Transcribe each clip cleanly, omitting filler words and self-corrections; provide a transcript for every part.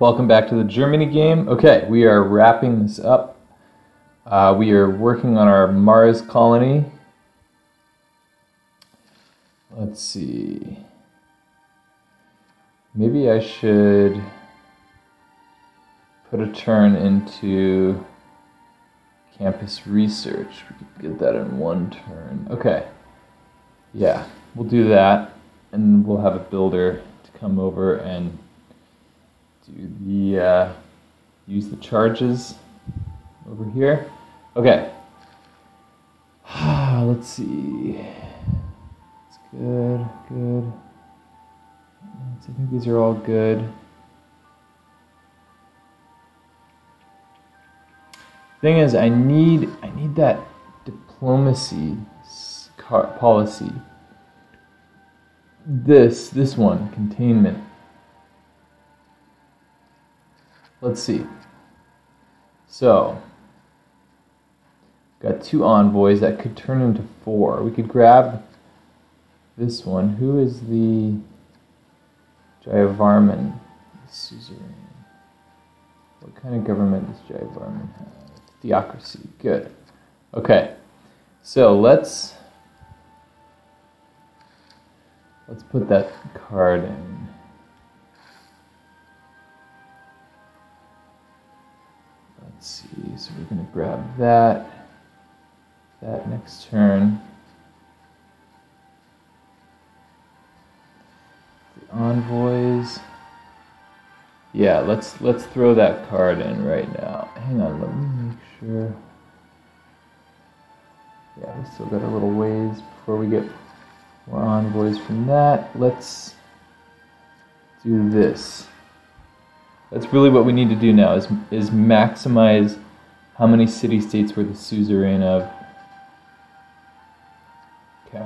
Welcome back to the Germany game. Okay, we are wrapping this up. We are working on our Mars colony. Let's see. Maybe I should put a turn into campus research. We could get that in one turn. Okay. Yeah, we'll do that. And we'll have a builder to come over and do the use the charges over here. Okay. Let's see. It's good, good. I think these are all good. Thing is, I need that diplomacy policy. This one, containment. Let's see. So, got 2 envoys that could turn into 4. We could grab this one. Who is the Jayavarman suzerain? What kind of government does Jayavarman have? Theocracy. Good. Okay. So let's put that card in. Let's see, so we're going to grab that next turn. The envoys. Yeah, let's throw that card in right now. Hang on, let me make sure. Yeah, we still got a little ways before we get more envoys from that. Let's do this. That's really what we need to do now, is maximize how many city-states we're the suzerain of. Okay.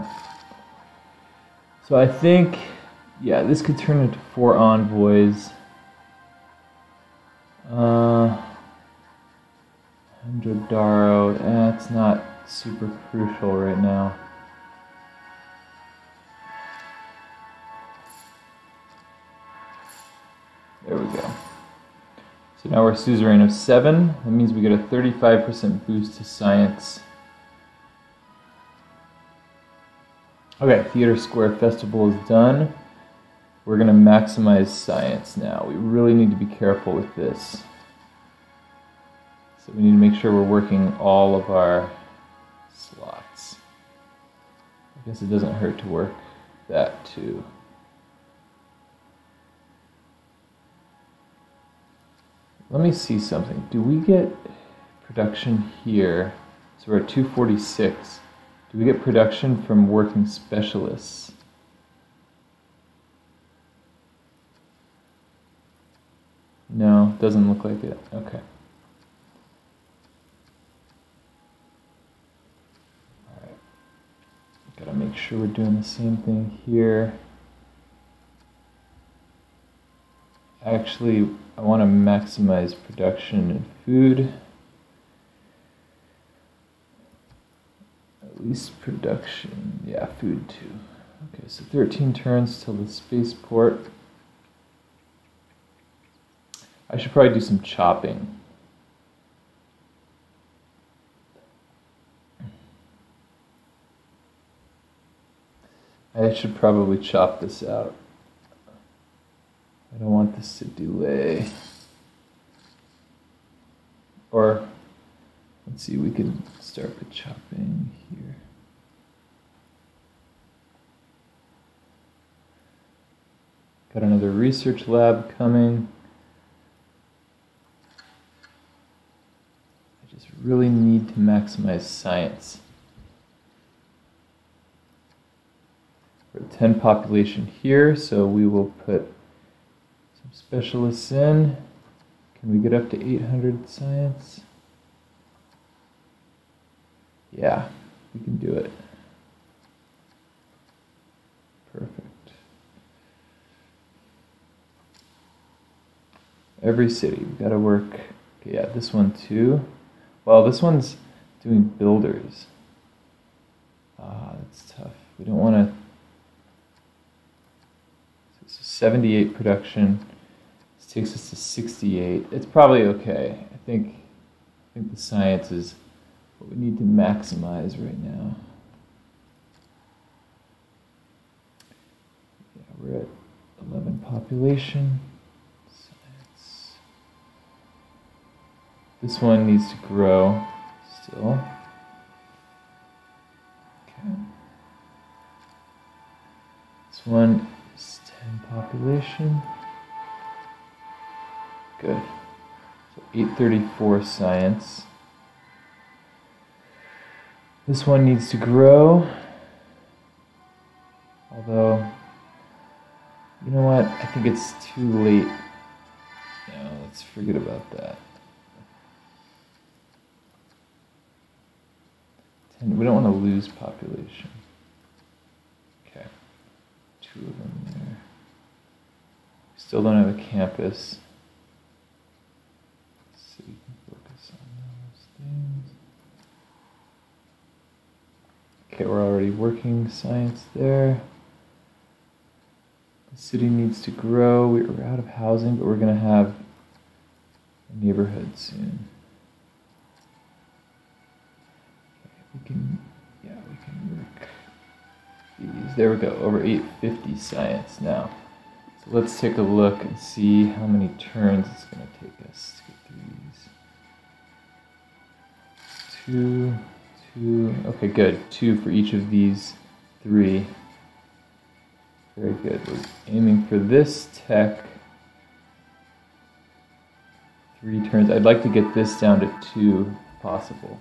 So I think, yeah, this could turn into 4 envoys. 100 Daro, that's not super crucial right now. There we go. So now we're suzerain of 7. That means we get a 35% boost to science. Okay, Theater Square Festival is done. We're going to maximize science now. We really need to be careful with this. So we need to make sure we're working all of our slots. I guess it doesn't hurt to work that too. Let me see something. Do we get production here? So we're at 246. Do we get production from working specialists? No, doesn't look like it. Okay. Alright. Gotta make sure we're doing the same thing here. Actually, I want to maximize production in food. At least production, yeah, food too. Okay, so 13 turns till the spaceport. I should probably do some chopping. I should probably chop this out. I don't want this to delay. Or, let's see, we can start the chopping here. Got another research lab coming. I just really need to maximize science. We're at 10 population here, so we will put specialists in. Can we get up to 800 science? Yeah, we can do it. Perfect. Every city, we've got to work. Okay, yeah, this one too. Well, this one's doing builders. That's tough. We don't want to. 78 production. Let's takes us to 68. It's probably okay. I think the science is what we need to maximize right now. Yeah, we're at 11 population. Science. This one needs to grow still. Okay. This one is 10 population. Good. So 834 science. This one needs to grow. Although, you know what? I think it's too late. No, let's forget about that. We don't want to lose population. Okay. 2 of them there. Still don't have a campus. So we can focus on those things. Okay, we're already working science there. The city needs to grow. We're out of housing, but we're going to have a neighborhood soon. We can work these. There we go, over 850 science now. So let's take a look and see how many turns it's going to take us to get through these. 2, okay, good. 2 for each of these 3. Very good. We're aiming for this tech. 3 turns. I'd like to get this down to 2 if possible.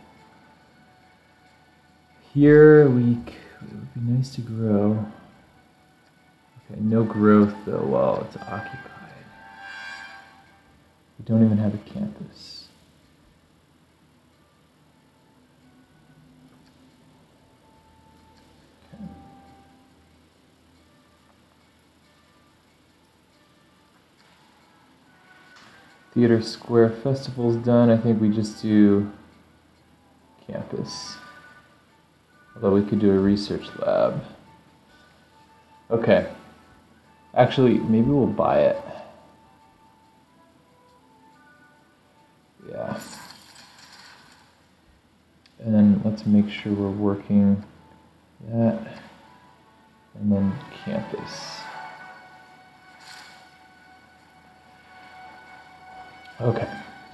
Here it would be nice to grow. Okay, no growth though while it's occupied. We don't even have a campus. Okay. Theater Square Festival's done. I think we just do campus. Although we could do a research lab. Okay. Actually, maybe we'll buy it. Yeah. And then let's make sure we're working that. And then campus. Okay.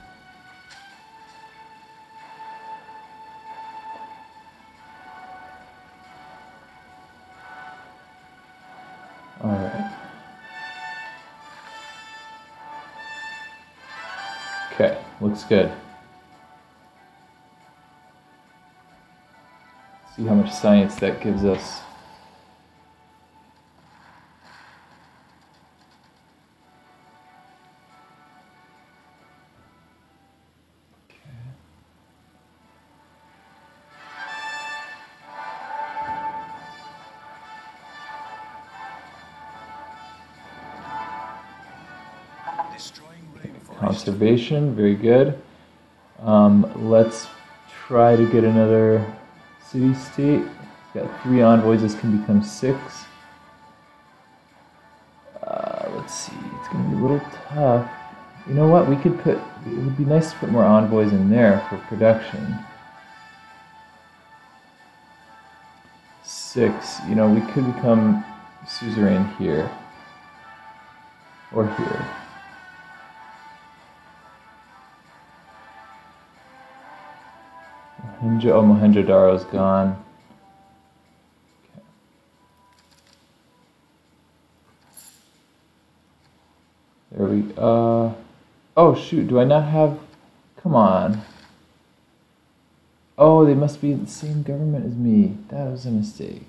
All right. Okay, looks good. See how much science that gives us. Conservation, very good. Let's try to get another city-state. We've got 3 envoys, this can become 6. Let's see, it's going to be a little tough. You know what, it would be nice to put more envoys in there for production. 6, you know, we could become suzerain here. Or here. Mohenjo-Daro's gone. Okay. There we oh shoot, do I not have, come on. Oh, they must be in the same government as me. That was a mistake.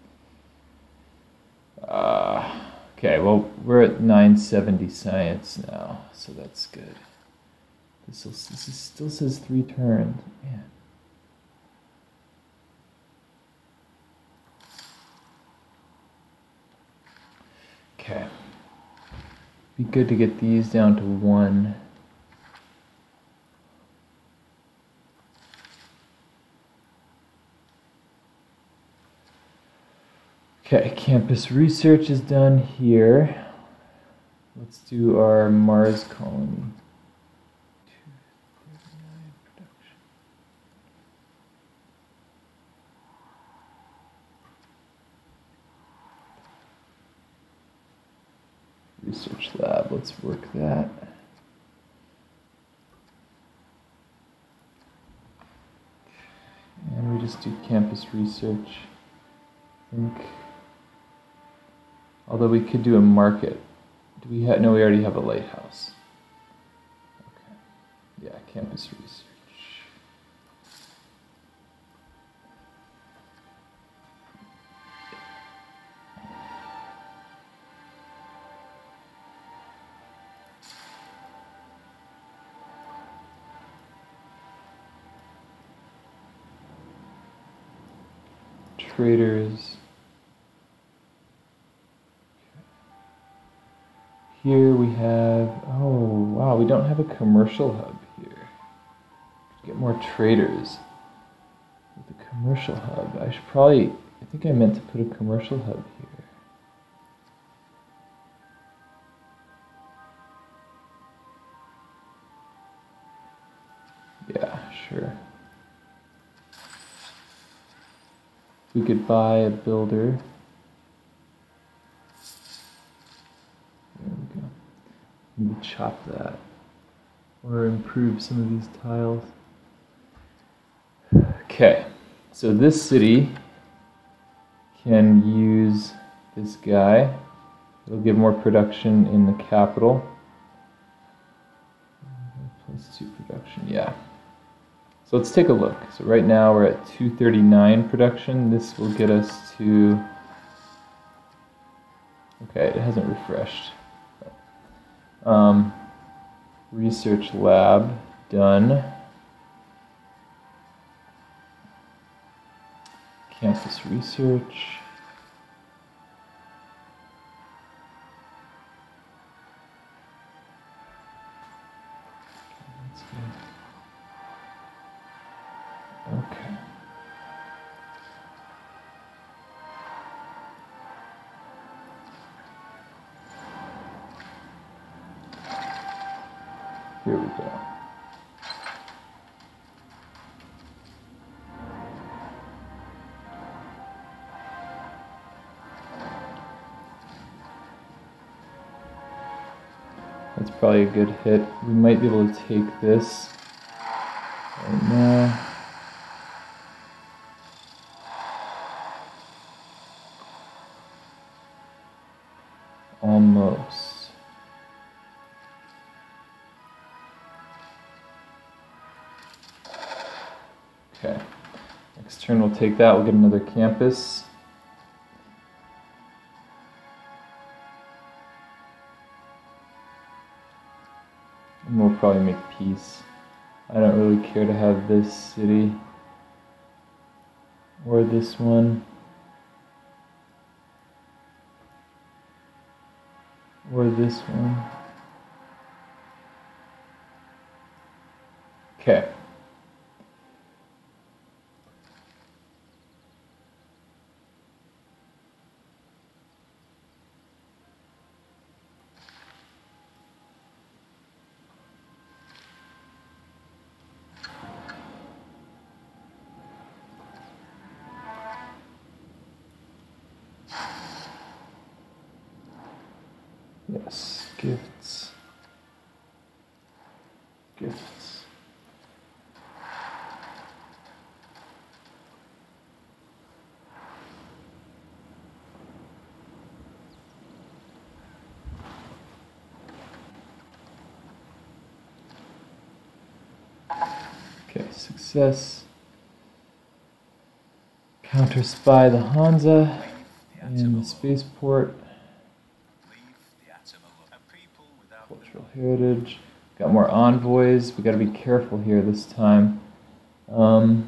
Okay, well, we're at 970 science now, so that's good. This still says 3 turns. Man. Okay. Be good to get these down to 1. Okay, campus research is done here. Let's do our Mars colony. 239 production. Research lab, let's work that. And we just do campus research, I think. Although we could do a market. Do we have, no, we already have a lighthouse. Okay, yeah, campus research. Traders. Here we have, oh wow, we don't have a commercial hub here. Get more traders with a commercial hub. I should probably, I think I meant to put a commercial hub here. Yeah, sure. We could buy a builder. There we go. Maybe chop that. Or improve some of these tiles. Okay, so this city can use this guy. It'll give more production in the capital. +2 production, yeah. So let's take a look. So right now we're at 239 production. This will get us to, okay, it hasn't refreshed. Research lab, done. Campus research. Okay. Here we go. That's probably a good hit. We might be able to take this right now. Almost. Okay. Next turn we'll take that. We'll get another campus. And we'll probably make peace. I don't really care to have this city or this one. Or this one. Okay. Yes, gifts. Gifts. Okay, success. Counter spy the Hansa in the spaceport. Cultural heritage. Got more envoys. We got to be careful here this time. So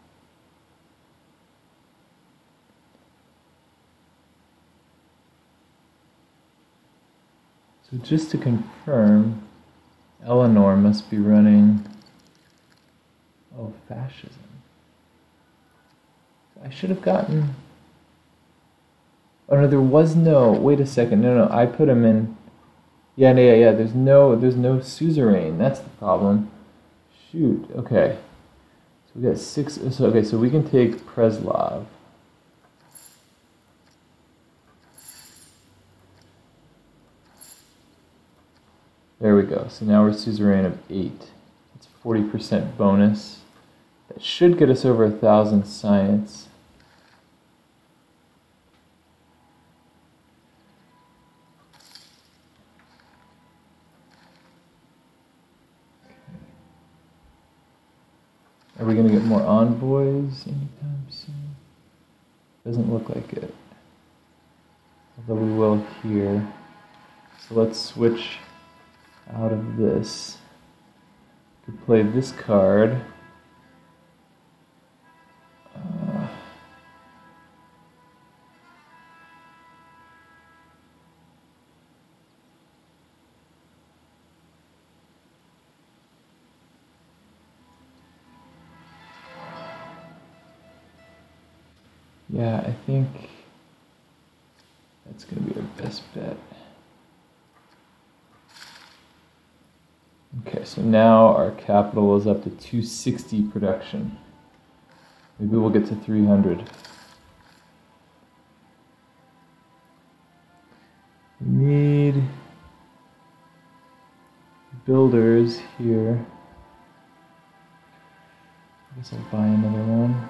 just to confirm, Eleanor must be running. Oh, fascism. I should have gotten. Oh no, there was no. Wait a second. No, I put him in. Yeah. There's no suzerain. That's the problem. Shoot. Okay. So we got 6. So okay. So we can take Preslav. There we go. So now we're suzerain of 8. That's 40% bonus. That should get us over 1,000 science. Are we going to get more envoys anytime soon? Doesn't look like it. Although we will here. So let's switch out of this. We could play this card. Yeah, I think that's going to be our best bet. Okay, so now our capital is up to 260 production. Maybe we'll get to 300. We need builders here. I guess I'll buy another one.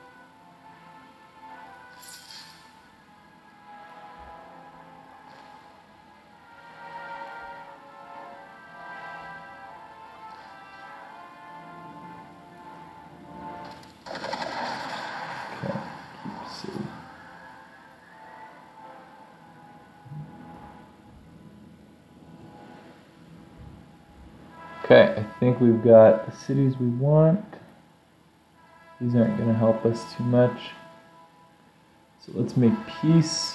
Okay, I think we've got the cities we want. These aren't going to help us too much. So let's make peace.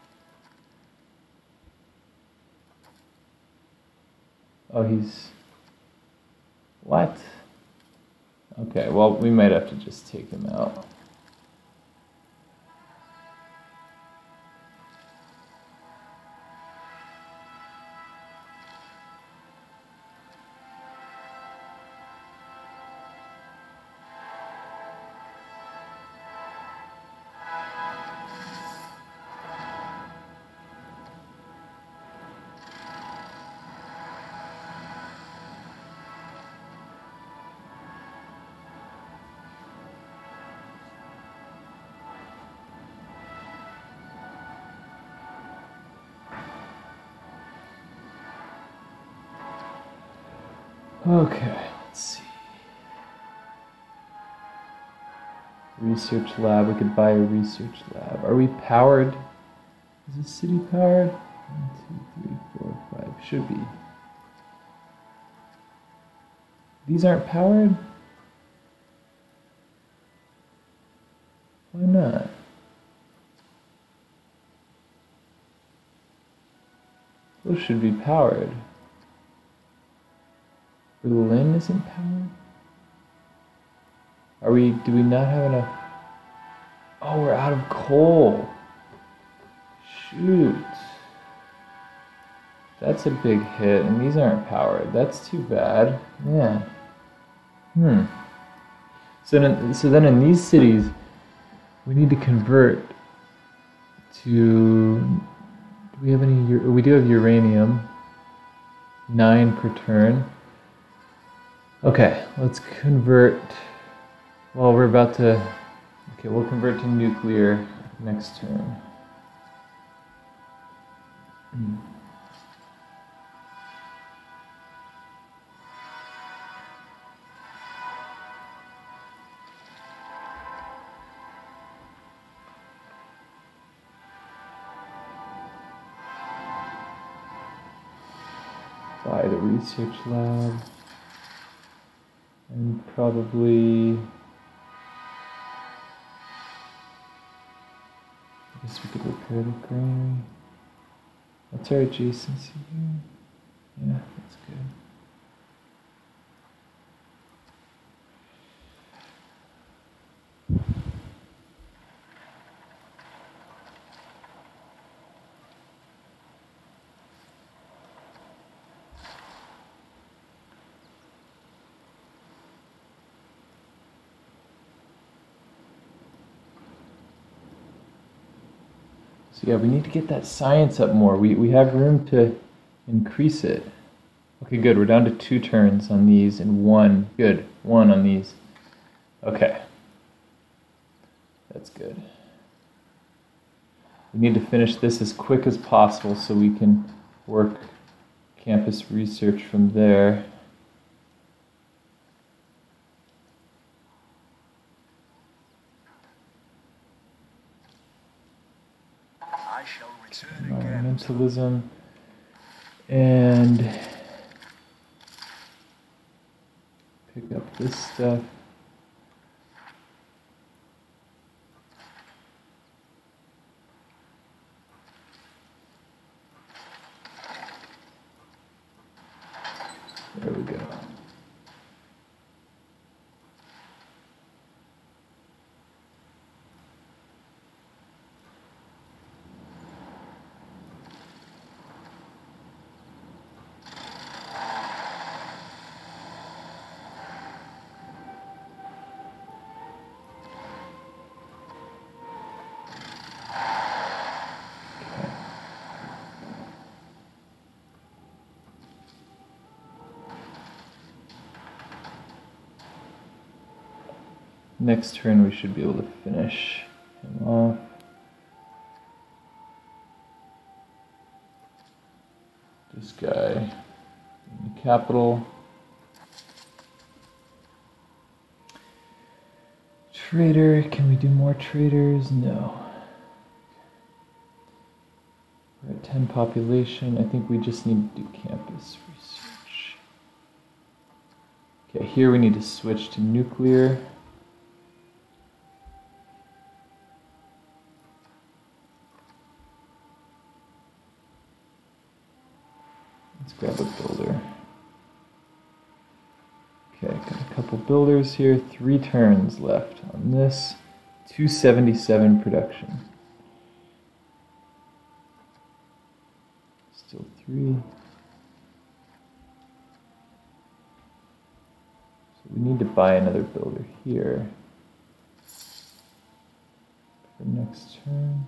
Oh, he's... What? Okay, well, we might have to just take him out. Okay, let's see. Research lab, we could buy a research lab. Are we powered? Is this city powered? 1, 2, 3, 4, 5, should be. These aren't powered? Why not? Those should be powered. Berlin isn't powered? Do we not have enough? Oh, we're out of coal. Shoot. That's a big hit, and these aren't powered. That's too bad. Yeah. So then in these cities, we need to convert to... Do we have any... We do have uranium. 9 per turn. Okay, let's convert. Well, we're about to. Okay, we'll convert to nuclear next turn. Buy the research lab. And probably, I guess we could repair the granary. What's our adjacency here? Yeah, that's good. So yeah, we need to get that science up more. We have room to increase it. Okay, good. We're down to 2 turns on these and 1. Good. 1 on these. Okay. That's good. We need to finish this as quick as possible so we can work campus research from there. I shall return Environmentalism and pick up this stuff. There we go. Next turn we should be able to finish him off. This guy in the capital. Trader, can we do more traders? No. We're at 10 population. I think we just need to do campus research. Okay, here we need to switch to nuclear. Let's grab a builder. Okay, got a couple builders here. 3 turns left on this. 277 production. Still 3. So we need to buy another builder here for next turn.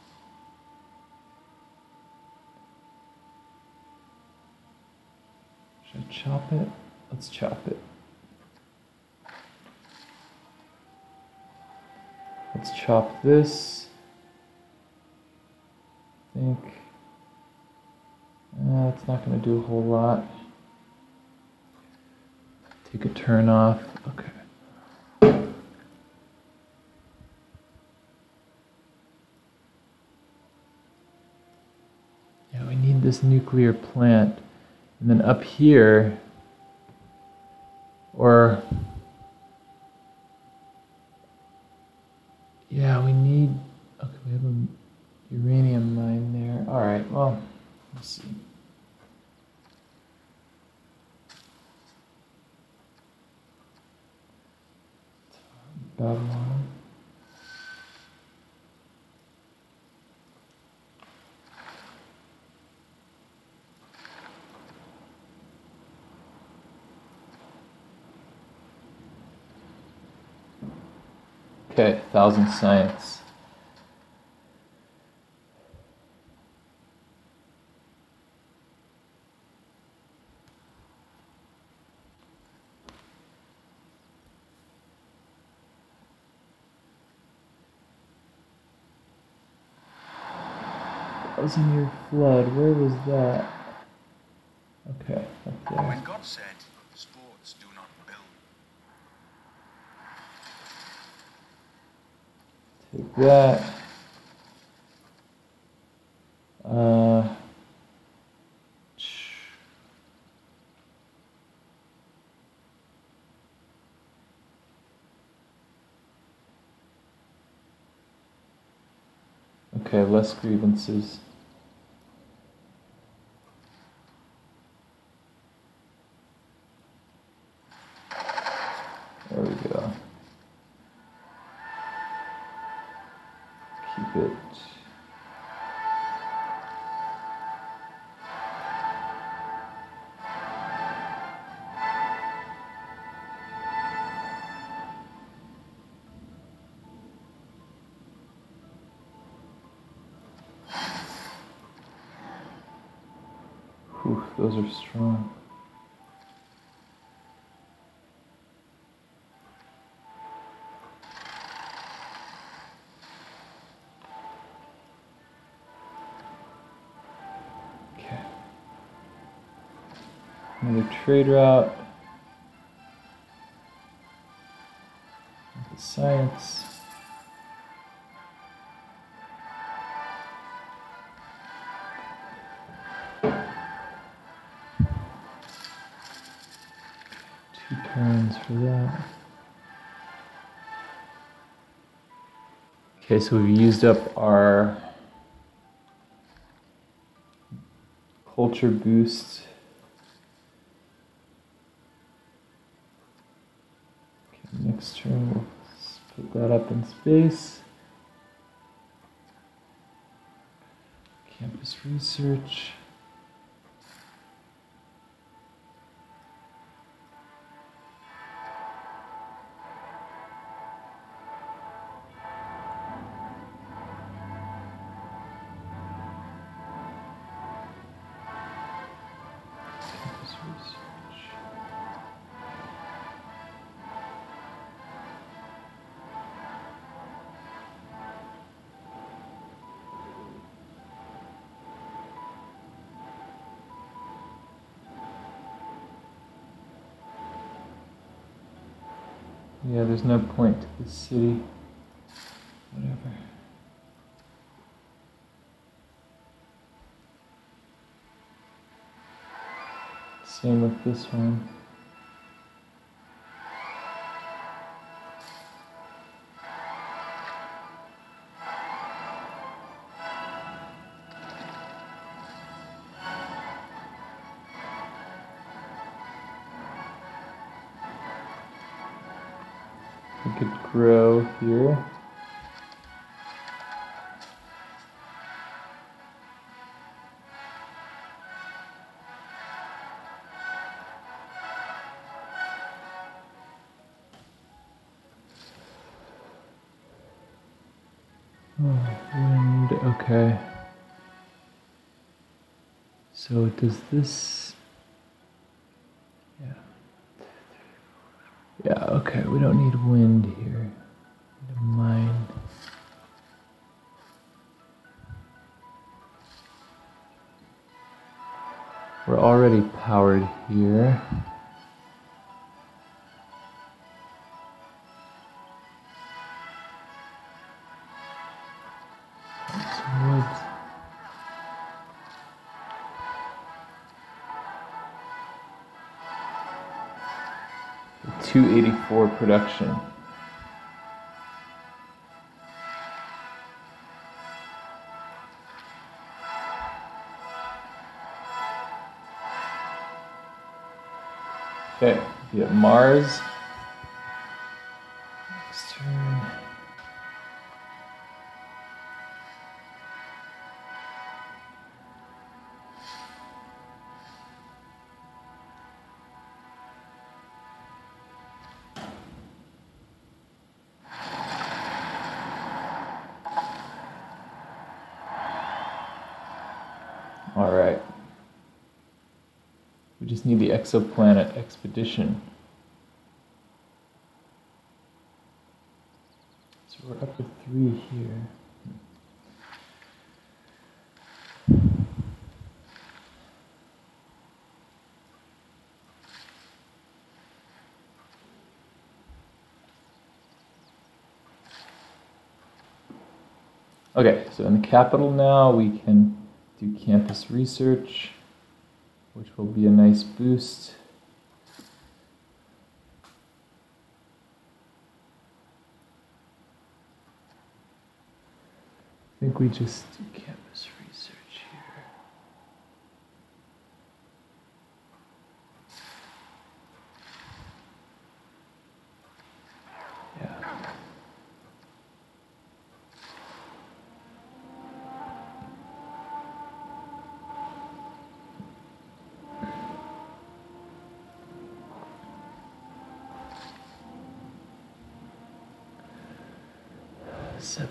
Should I chop it? Let's chop it. Let's chop this. I think it's not going to do a whole lot. Take a turn off. Okay. Yeah, we need this nuclear plant. And then up here, or yeah, we need, okay, we have a uranium mine there. All right, well, let's see. Babylon. Okay, 1,000 science. Thousand-year flood, where was that? Okay, up there. When God said, sports do not build. Take that. Okay, less grievances. There we go. Keep it. Ooh, those are strong. Okay. Another trade route. Science. Two turns for that. Okay, so we've used up our culture boost. Okay, next turn we'll put that up in space. Campus research. Campus research. Yeah, there's no point to the city. Whatever. Same with this one. We could grow here. Oh, wind, okay. So does this, yeah, okay, we don't need wind here. Need a mine. We're already powered here. Some wood. 284 production. Okay, we have Mars. Next turn. All right. We just need the exoplanet expedition. So we're up to 3 here. Okay, so in the capital now we can do campus research, which will be a nice boost. I think we just do campus research here. Yeah. Scepter.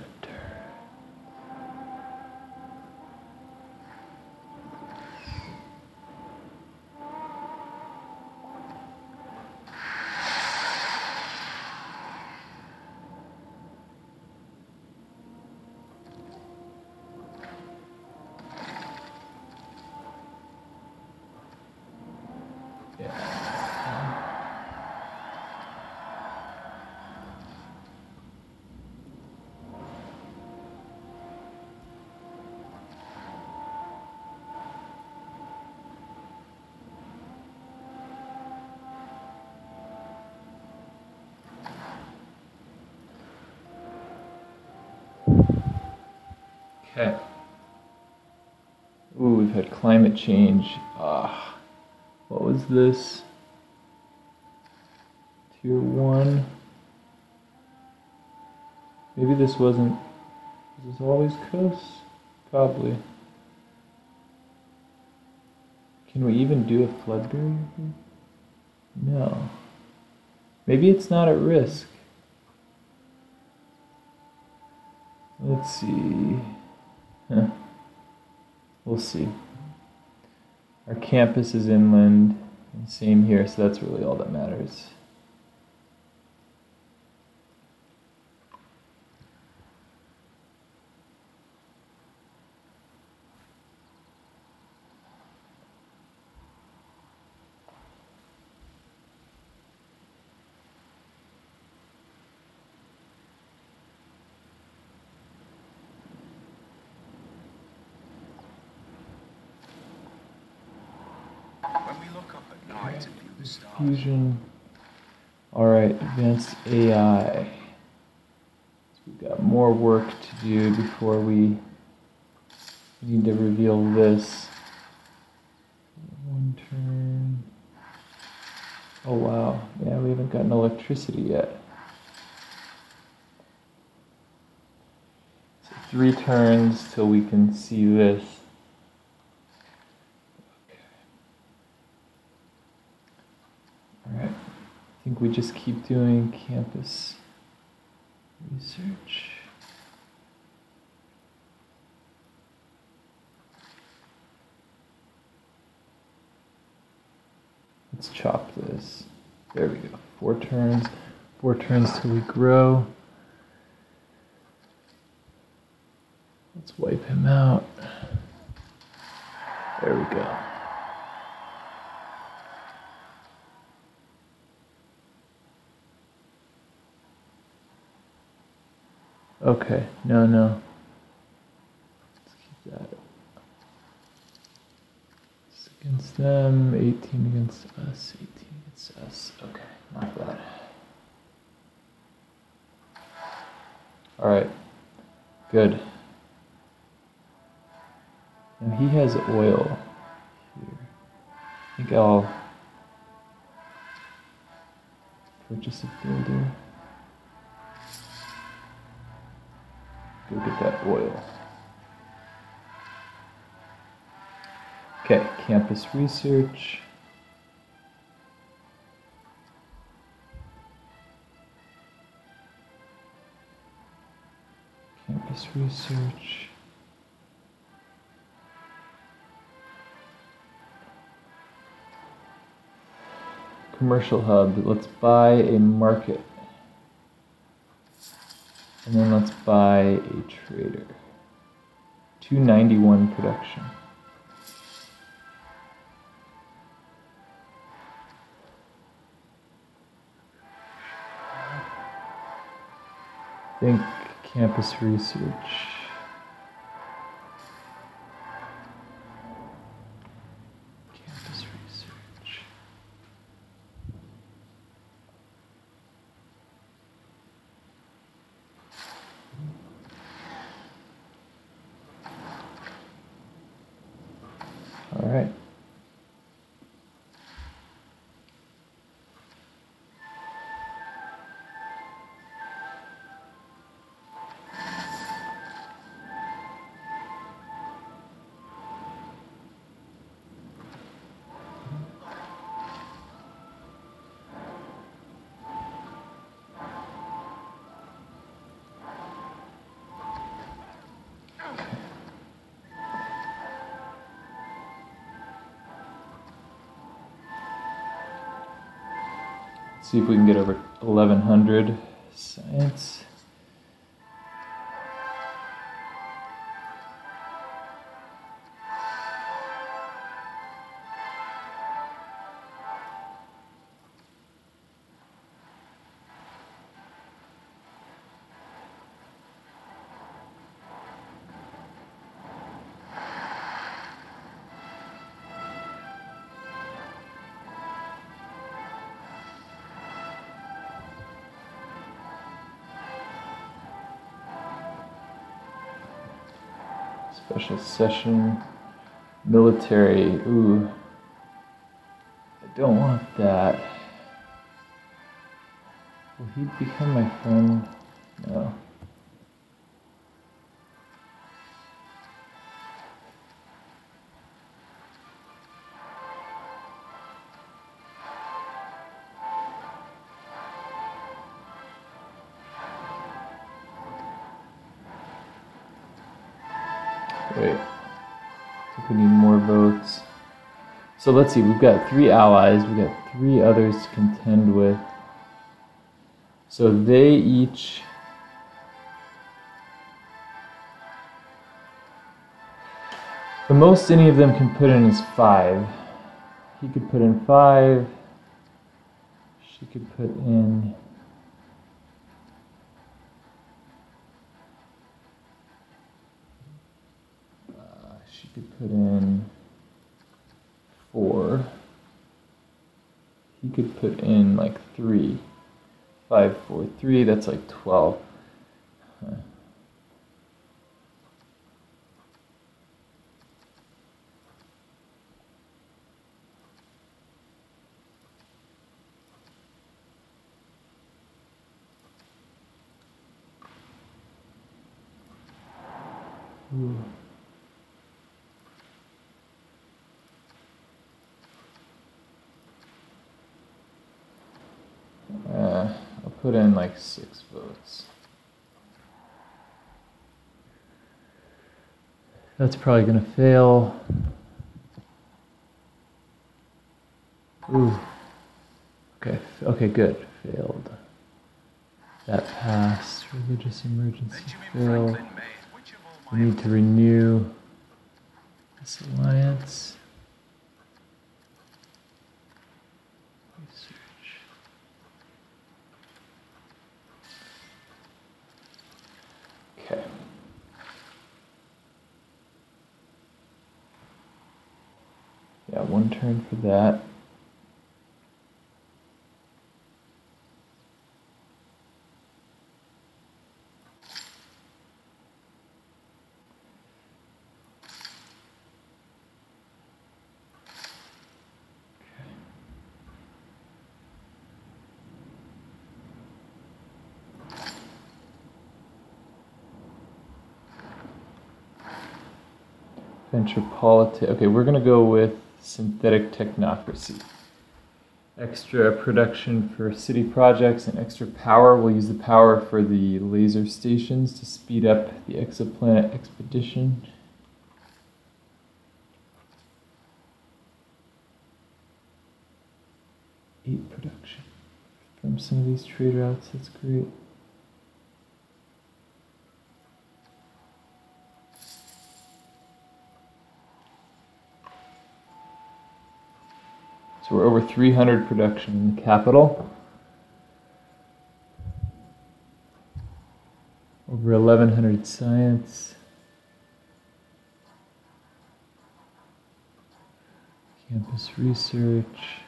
Yeah. Okay. Ooh, we've had climate change. What was this? Tier 1. Maybe this wasn't. Was this always coast? Probably. Can we even do a flood barrier here? No. Maybe it's not at risk. Let's see. Huh. We'll see. Our campus is inland, and same here, so that's really all that matters. When we look up at night and view the stars, Fusion. Alright, advanced AI. So we've got more work to do before we need to reveal this. One turn. Oh wow, yeah, we haven't gotten electricity yet. So 3 turns till we can see this. Alright, I think we just keep doing campus research. Let's chop this. There we go. 4 turns. 4 turns till we grow. Let's wipe him out. There we go. Okay, no. Let's keep that. It's against them, 18 against us, 18 against us. Okay, not bad. Alright, good. Now he has oil here. I think I'll purchase a builder. Go get that oil. Okay, campus research. Campus research. Commercial hub. Let's buy a market. And then let's buy a trader. 291 production. Think campus research. Campus research. All right. See if we can get over 1100 science. Special session. Military. Ooh. I don't want that. Will he become my friend? No. Wait. I think we need more votes. So let's see, we've got 3 allies, we've got 3 others to contend with. So they each... The most any of them can put in is 5. He could put in 5. She could put in... she could put in 4. He could put in like 3. 5, 4, 3, that's like 12. Huh. Ooh. I'll put in like 6 votes. That's probably gonna fail. Ooh. Okay, good. Failed. That passed. Religious emergency failed. We need to renew this alliance. Research. Okay. Yeah, 1 turn for that. Venture politics. Okay, we're gonna go with synthetic technocracy. Extra production for city projects and extra power. We'll use the power for the laser stations to speed up the exoplanet expedition. Eight production from some of these trade routes. That's great. So we're over 300 production in the capital. Over 1,100 science. Campus research.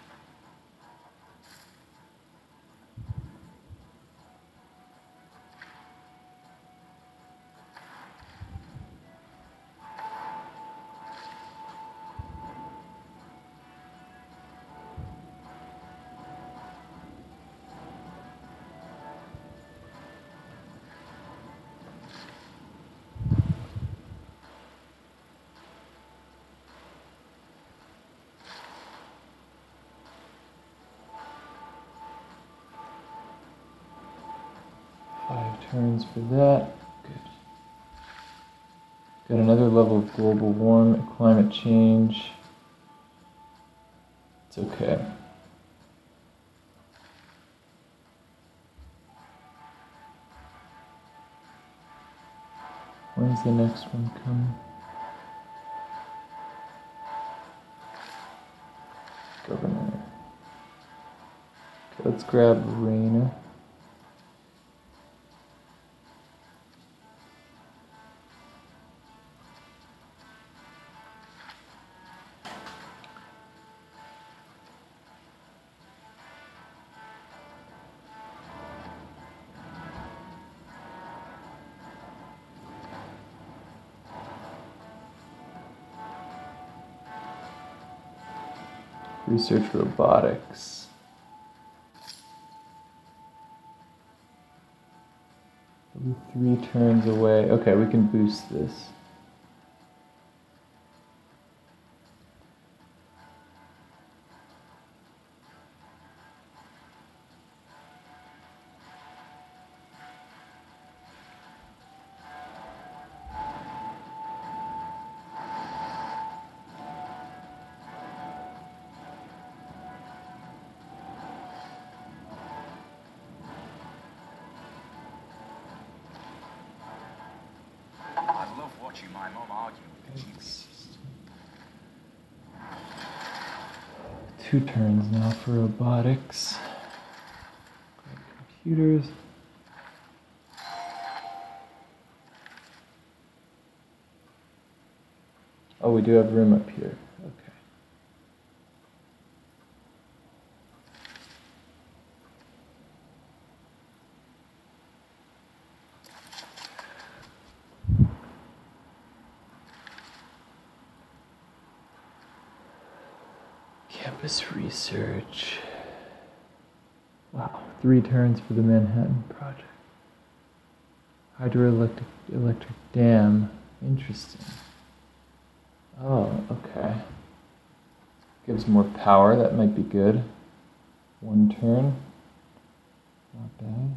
Turns for that. Good. Got another level of global warming, climate change. It's okay. When's the next one coming? Governor. Okay, let's grab Reina. Research robotics. We'll be 3 turns away. Okay, we can boost this. Watching my mom argue with the GPS. 2 turns now for robotics. Computers. Oh, we do have room up here. Okay. Campus research. Wow, 3 turns for the Manhattan Project. Hydroelectric dam. Interesting. Oh, okay. Gives more power, that might be good. 1 turn. Not bad.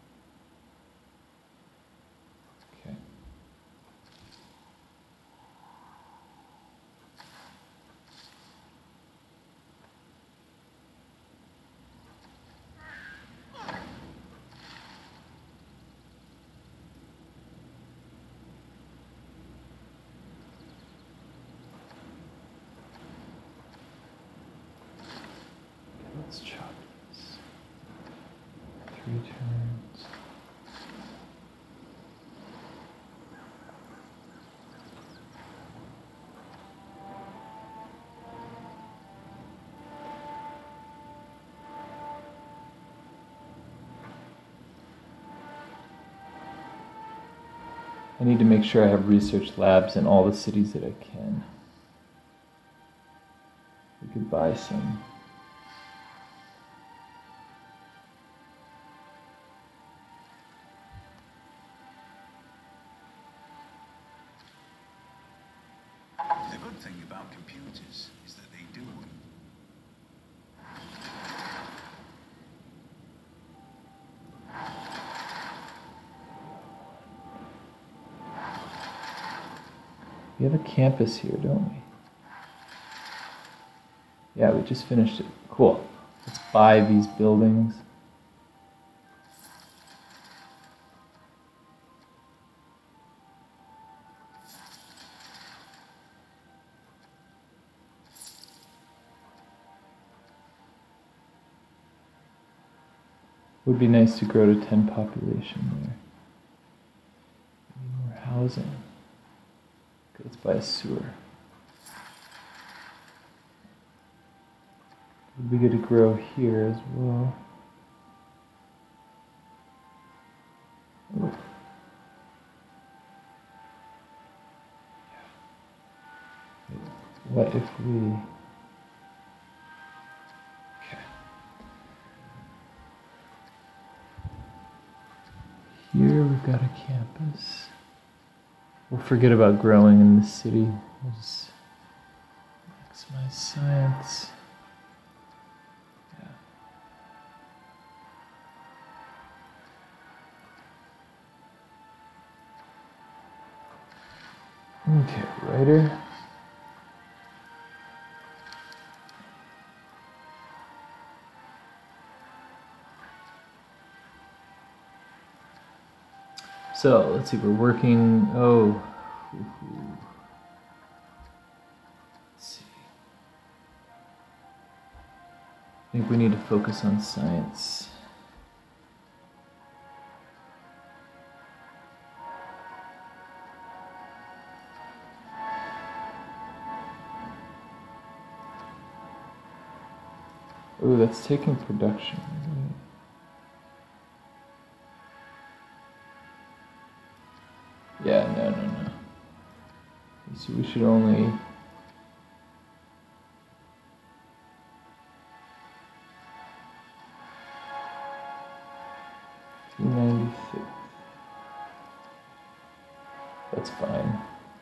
Okay. Let's chop this. 3 turns. I need to make sure I have research labs in all the cities that I can. We could buy some. The good thing about computers is that they do. We have a campus here, don't we? Yeah, we just finished it. Cool. Let's buy these buildings. Would be nice to grow to 10 population there. Need more housing. Okay, let's buy a sewer. Would be good to grow here as well. Ooh. What if we... Okay. Here we've got a campus. We'll forget about growing in the city. We'll just maximize science. Yeah. Okay, writer. So let's see, we're working. Oh, let's see. I think we need to focus on science. Oh, that's taking production, isn't it? Yeah, no. So we should only... 396. That's fine.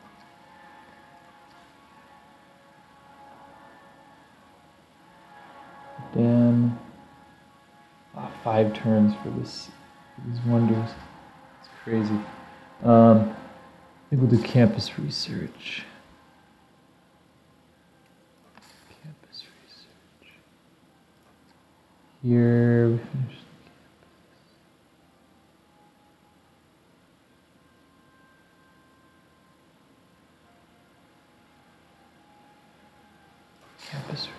Damn. 5 turns for these wonders. It's crazy. I think we'll do campus research. Campus research. Here we finished the campus research.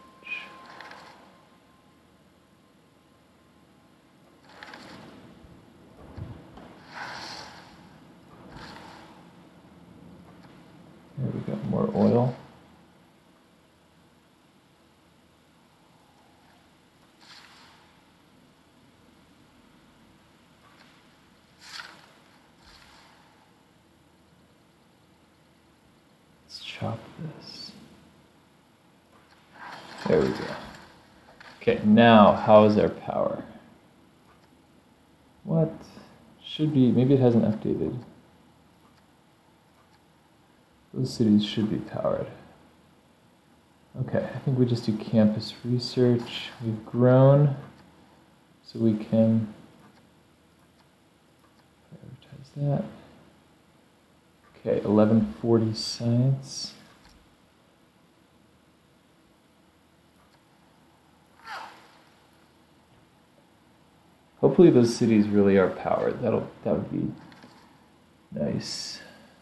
There we got more oil. Let's chop this. There we go. Okay, now how is our power? What? Should be, maybe it hasn't updated. Those cities should be powered. Okay, I think we just do campus research. We've grown, so we can prioritize that. Okay, 1140 science. Hopefully those cities really are powered. That would be nice.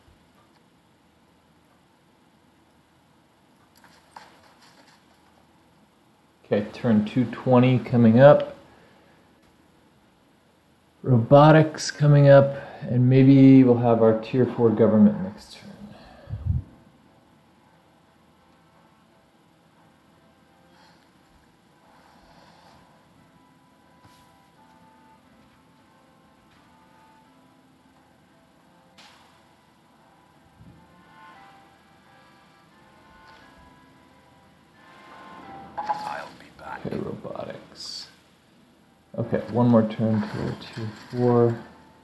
Okay, turn 220 coming up. Robotics coming up, and maybe we'll have our tier 4 government next turn. Okay, robotics. Okay, one more turn to tier 4.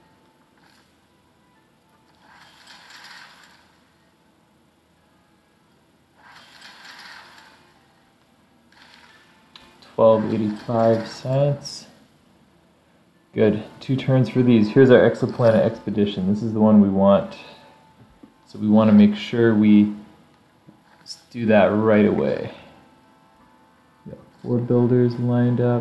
$12.85 science. Good. 2 turns for these. Here's our exoplanet expedition. This is the one we want. So we want to make sure we do that right away. 4 builders lined up.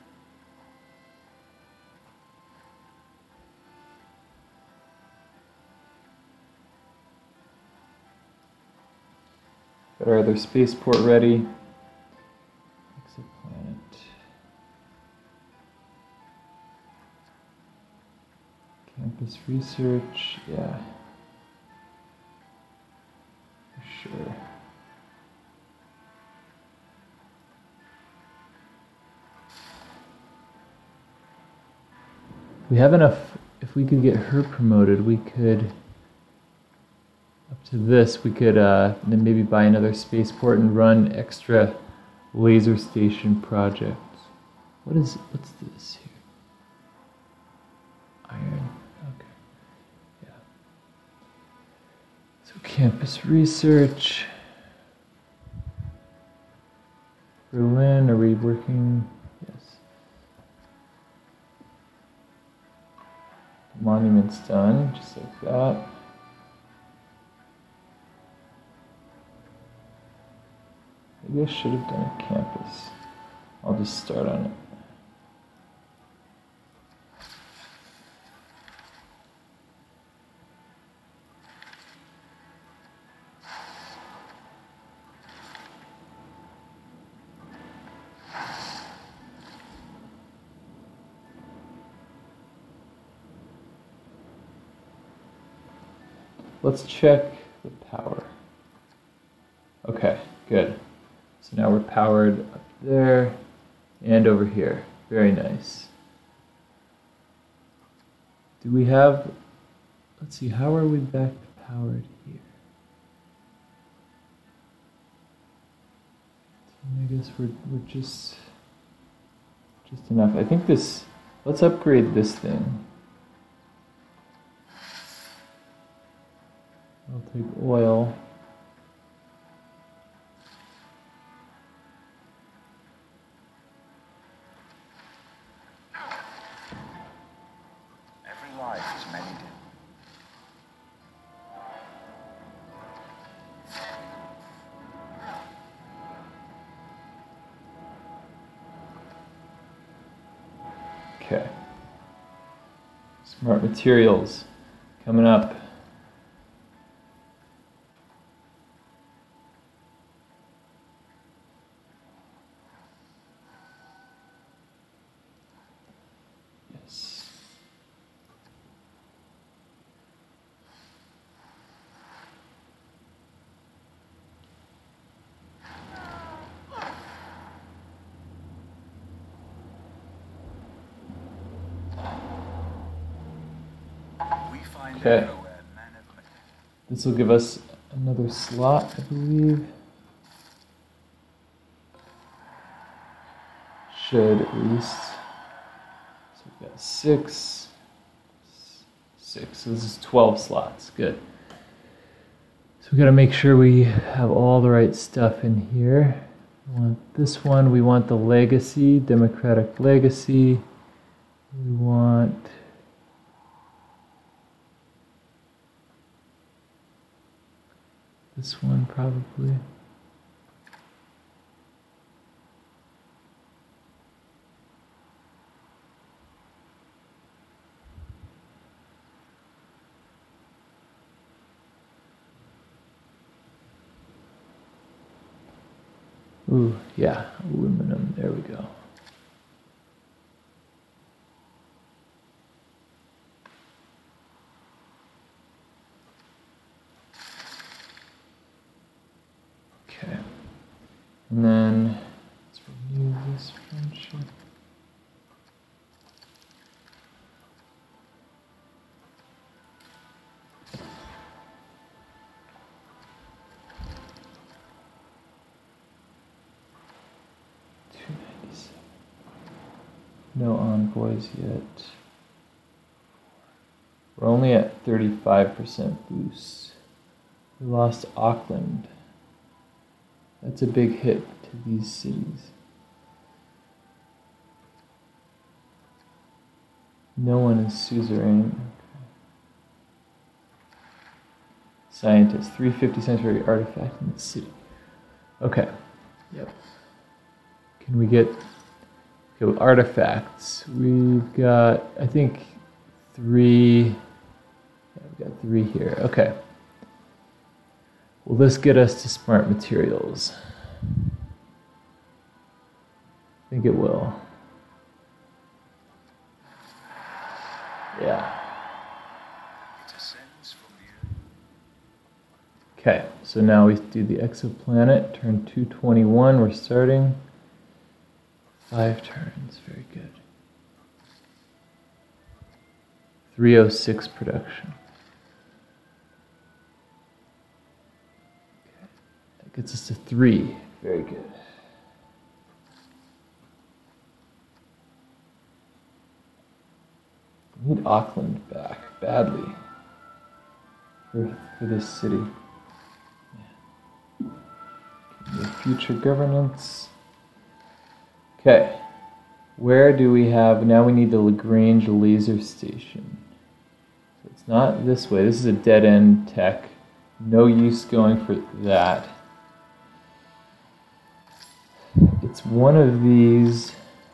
Got our other spaceport ready. Exoplanet. Campus research, yeah. For sure. We have enough, if we could get her promoted, we could, up to this, we could then maybe buy another spaceport and run extra laser station projects. What's this here? Iron, okay, yeah. So campus research. Berlin, are we working? Monument's done, just like that. Maybe I should have done a campus. I'll just start on it. Let's check the power. Okay, good. So now we're powered up there and over here. Very nice. Do we have, let's see, how are we back powered here? I guess we're just enough. I think this Let's upgrade this thing. I'll take oil. Every life is mended. Okay. Smart materials coming up. Yes. We find Okay. everywhere men of men. This will give us another slot, I believe. Should at least. So we've got 6. So this is 12 slots. Good. So we got to make sure we have all the right stuff in here. We want this one. We want the legacy, democratic legacy. We want this one probably. Ooh, yeah, aluminum. There we go. Okay. And then let's renew this friendship. No envoys yet. We're only at 35% boost. We lost Auckland. That's a big hit to these cities. No one is suzerain. Okay. Scientist, 350th century artifact in the city. Okay. Yep. Can we get... Okay, with artifacts, we've got, I think, 3... Yeah, we've got 3 here. Okay. Will this get us to smart materials? I think it will. Yeah. It ascends from the Okay, so now we do the exoplanet, turn 221, we're starting. 5 turns, very good. 306 production. Okay. That gets us to 3, very good. We need Auckland back, badly, for this city. Yeah. Future governance. Okay, where do we have, now we need the Lagrange laser station. So it's not this way, this is a dead end tech. No use going for that. It's one of these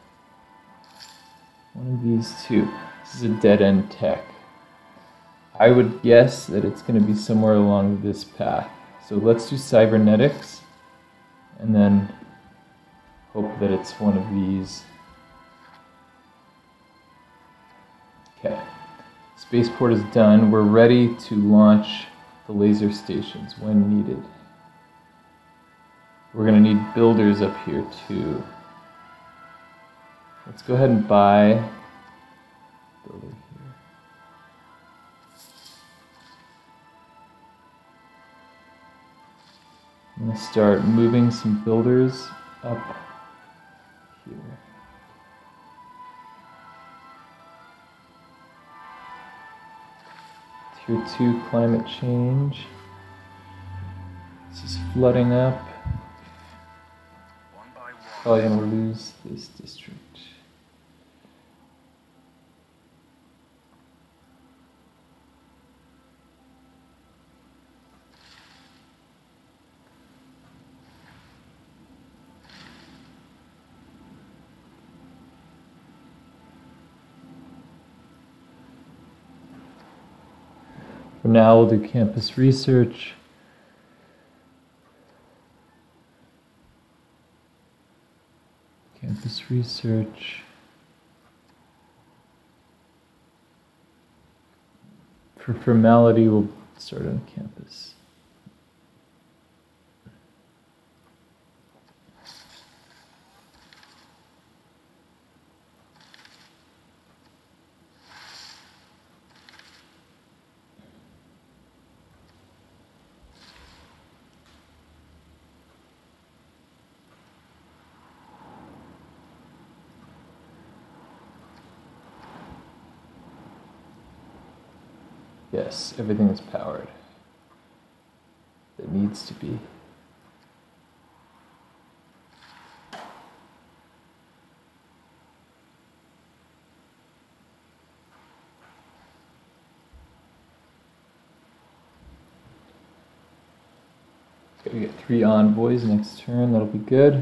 two. This is a dead end tech. I would guess that it's going to be somewhere along this path. So let's do cybernetics and then hope that it's one of these. Okay, spaceport is done. We're ready to launch the laser stations when needed. We're going to need builders up here too. Let's go ahead and buy a builder here. I'm going to start moving some builders up here. Tier 2 climate change. This is flooding up. One by one. Probably gonna lose this district. For now, we'll do campus research. Campus research. For formality, we'll start on campus. Yes, everything is powered. It needs to be. Okay, we get 3 envoys next turn, that'll be good.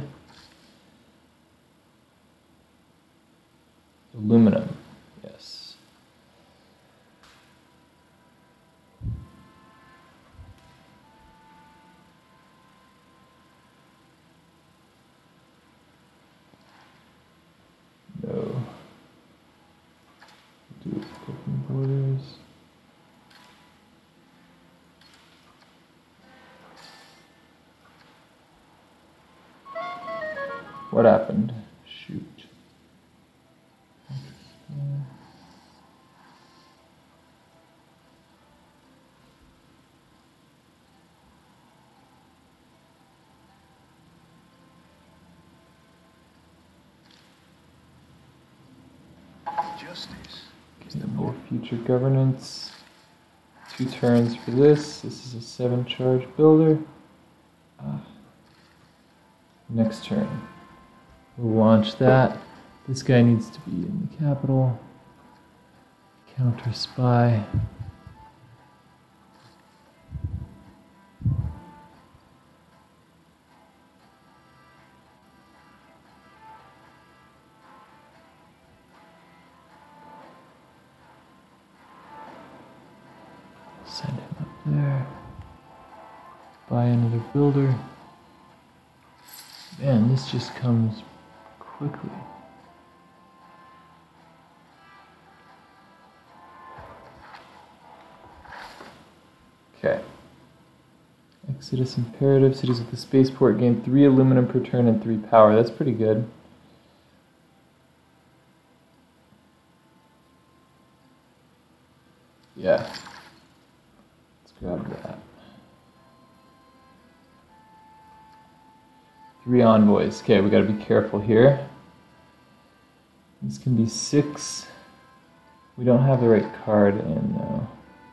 Aluminum, yes. No. Do open borders. What happened? Shoot. Justice is Okay, the more point. future governance. 2 turns for this. This is a 7 charge builder. Next turn. We'll launch that. This guy needs to be in the capital. Counter spy. Send him up there. Buy another builder. Man, this just comes quickly. Okay. Exodus Imperative. Cities with the spaceport gain 3 aluminum per turn and 3 power. That's pretty good. Yeah. Let's grab that. 3 envoys. Okay, we gotta be careful here. This can be 6. We don't have the right card in though.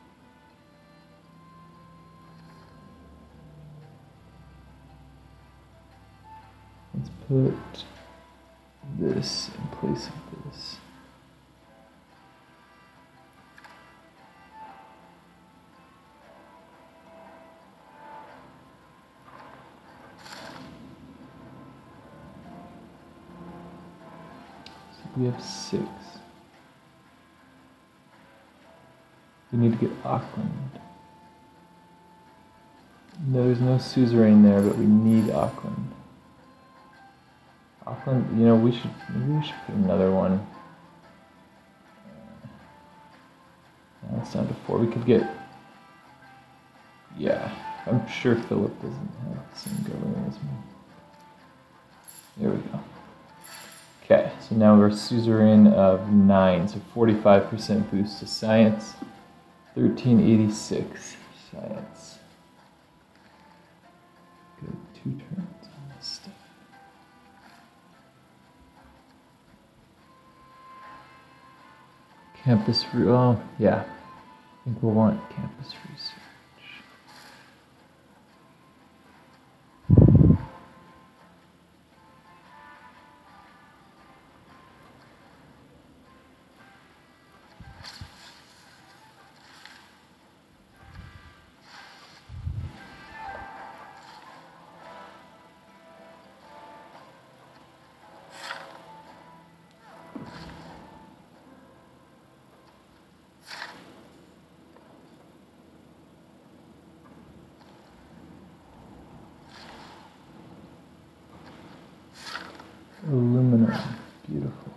Let's put this in place of this. We have 6. We need to get Auckland. No, there's no suzerain there, but we need Auckland. Auckland, you know, maybe we should put another one. Now it's down to 4. We could get, yeah, I'm sure Philip doesn't have the same government as me. There we go. Okay, so now we're suzerain of 9, so 45% boost to science, 1386 science. Good, 2 turns on this stuff. Campus, oh, yeah. I think we'll want campus research. Aluminum, beautiful.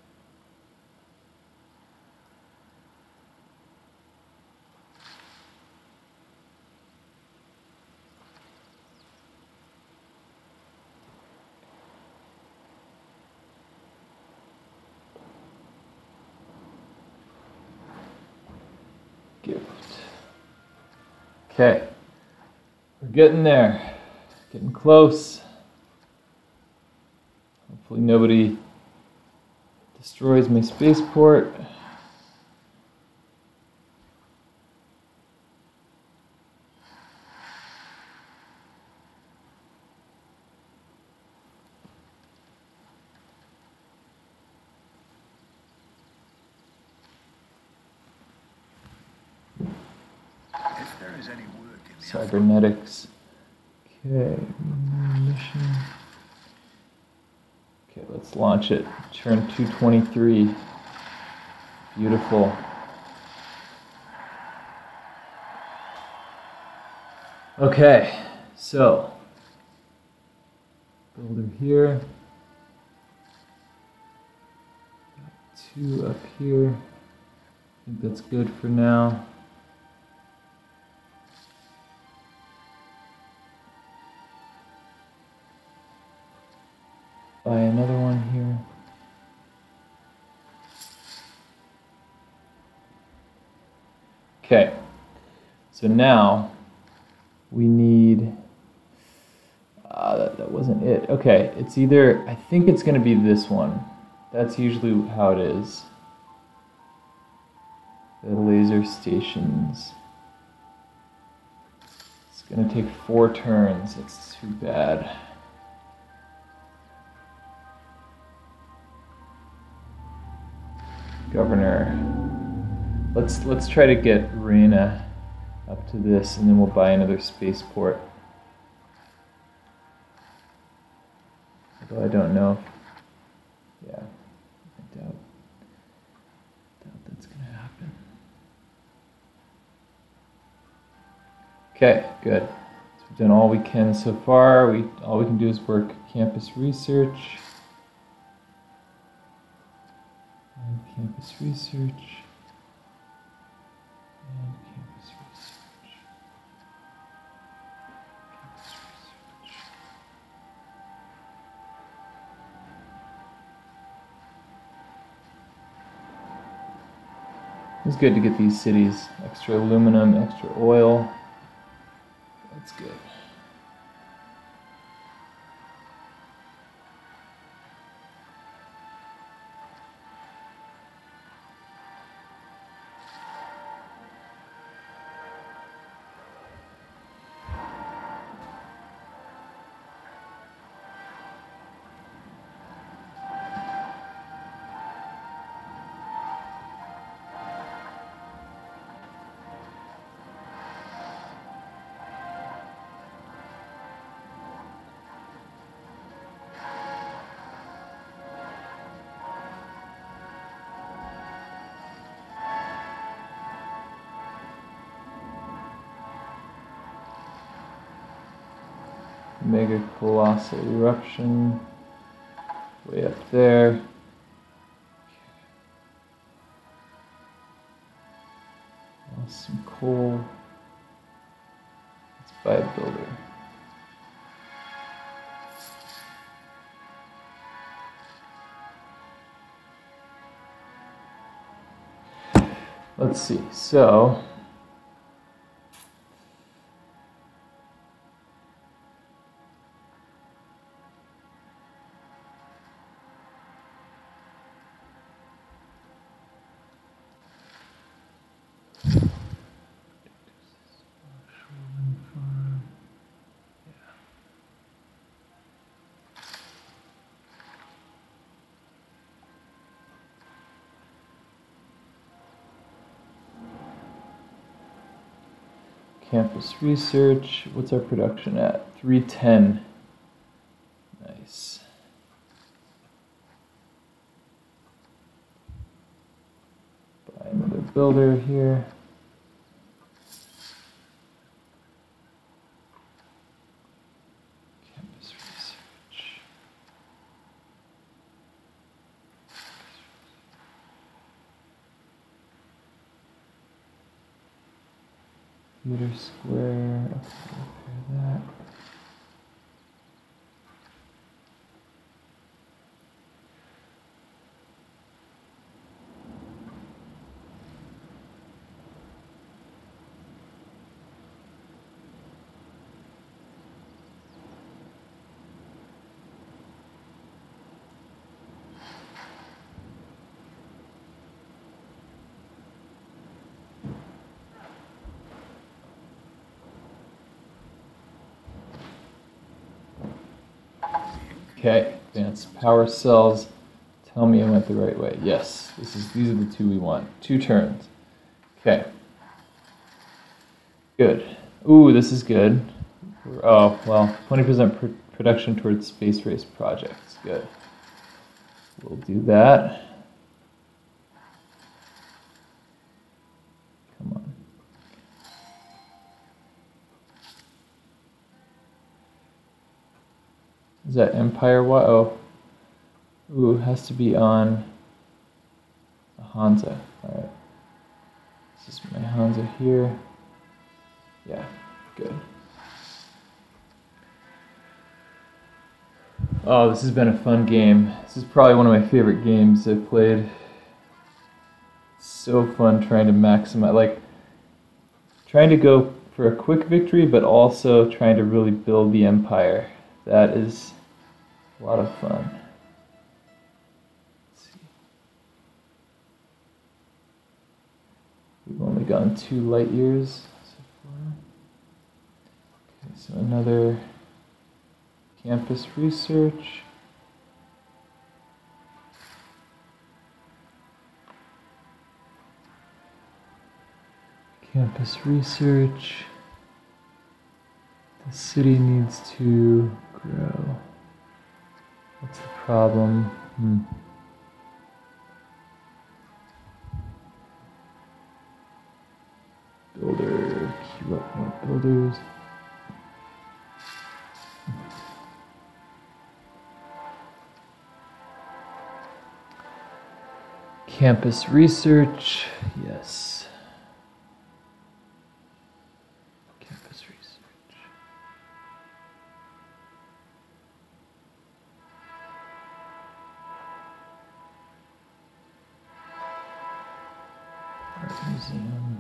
Gift. Okay, we're getting there, getting close. Hopefully nobody destroys my spaceport. If there is any work in the Cybernetics. Okay, mission. Okay, let's launch it. Turn 223. Beautiful. Okay, so builder here. Got 2 up here. I think that's good for now. Buy another one here. Okay, so now we need, that wasn't it. Okay, it's either, I think it's going to be this one. That's usually how it is. The laser stations. It's going to take 4 turns. That's too bad. Governor. Let's try to get Reyna up to this, and then we'll buy another spaceport. Although I don't know. Yeah, I doubt that's gonna happen. Okay, good. So we've done all we can so far. All we can do is work campus research. And campus research. And campus research. Campus research. It's good to get these cities. Extra aluminum, extra oil. That's good. Mega colossal eruption way up there. Lost some coal. Let's buy a builder. Let's see, so Campus research. What's our production at? 310. Nice. Buy another builder here. Campus research. Theater Square. Okay, repair that. Okay, advanced power cells. Tell me I went the right way. Yes, these are the two we want. 2 turns. Okay. Good. Ooh, this is good. Oh, well, 20% production towards space race projects. Good. We'll do that. Come on. Is that Empire? What? Oh. Ooh, has to be on a Hansa. Alright. This is my Hansa here. Yeah, good. Oh, this has been a fun game. This is probably one of my favorite games I've played. It's so fun trying to maximize, like, trying to go for a quick victory, but also trying to really build the empire. That is a lot of fun. Let's see. We've only gone 2 light years so far. Okay, so another campus research. Campus research. The city needs to grow. What's the problem? Builder, queue up more builders. Campus research, yes. Campus research. Art museum.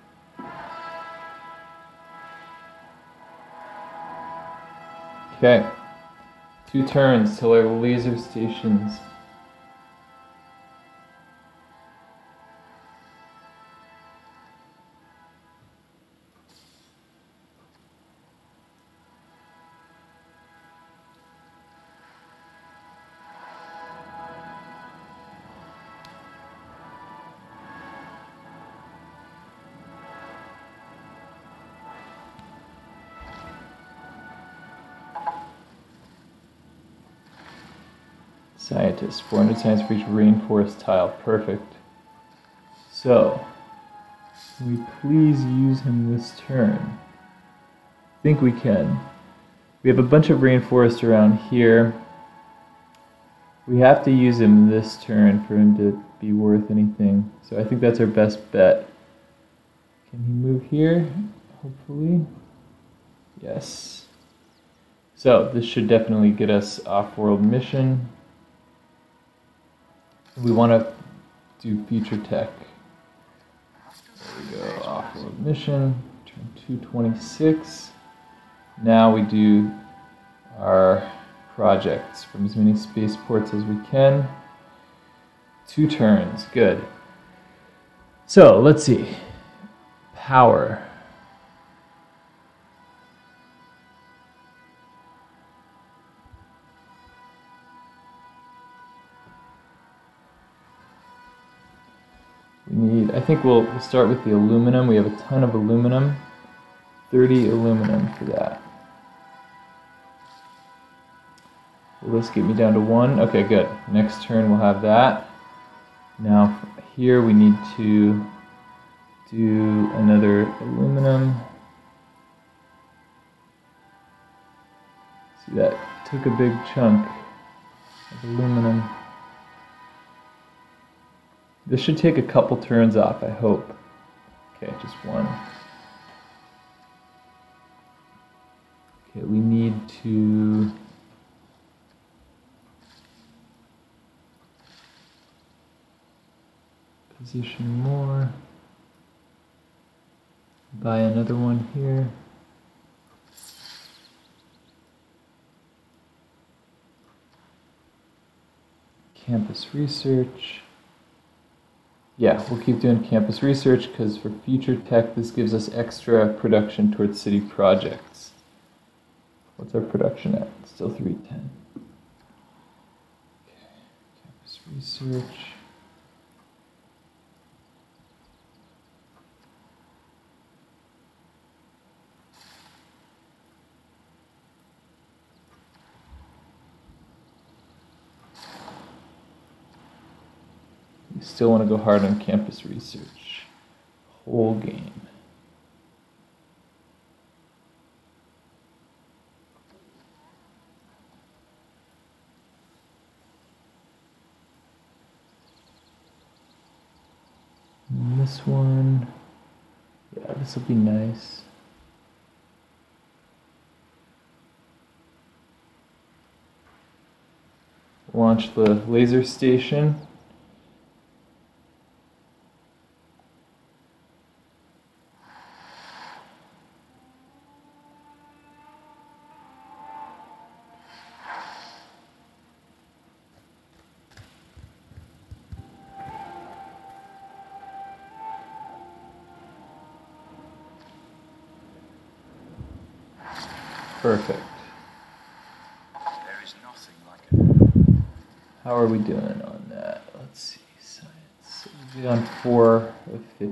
Okay. 2 turns till our laser stations. Scientist, 400 science for each rainforest tile. Perfect. So, can we please use him this turn? I think we can. We have a bunch of rainforest around here. We have to use him this turn for him to be worth anything. So I think that's our best bet. Can he move here? Hopefully. Yes. So this should definitely get us off-world mission. We want to do future tech. There we go, off-world mission, turn 226. Now we do our projects from as many spaceports as we can. 2 turns, good. So let's see, power. I think we'll start with the aluminum. We have a ton of aluminum. 30 aluminum for that. Will this get me down to 1? Okay, good. Next turn we'll have that. Now here we need to do another aluminum. See, that took a big chunk of aluminum. This should take a couple turns off, I hope. Okay, just one. Okay, we need to position more. Buy another one here. Campus research. Yeah, we'll keep doing campus research because for future tech, this gives us extra production towards city projects. What's our production at? Still 310. Okay, campus research. We still want to go hard on campus research. Whole game. And this one, yeah, this will be nice. Launch the laser station. Perfect. There is nothing like it. How are we doing on that? Let's see, science. So we'll be on 4 of 50.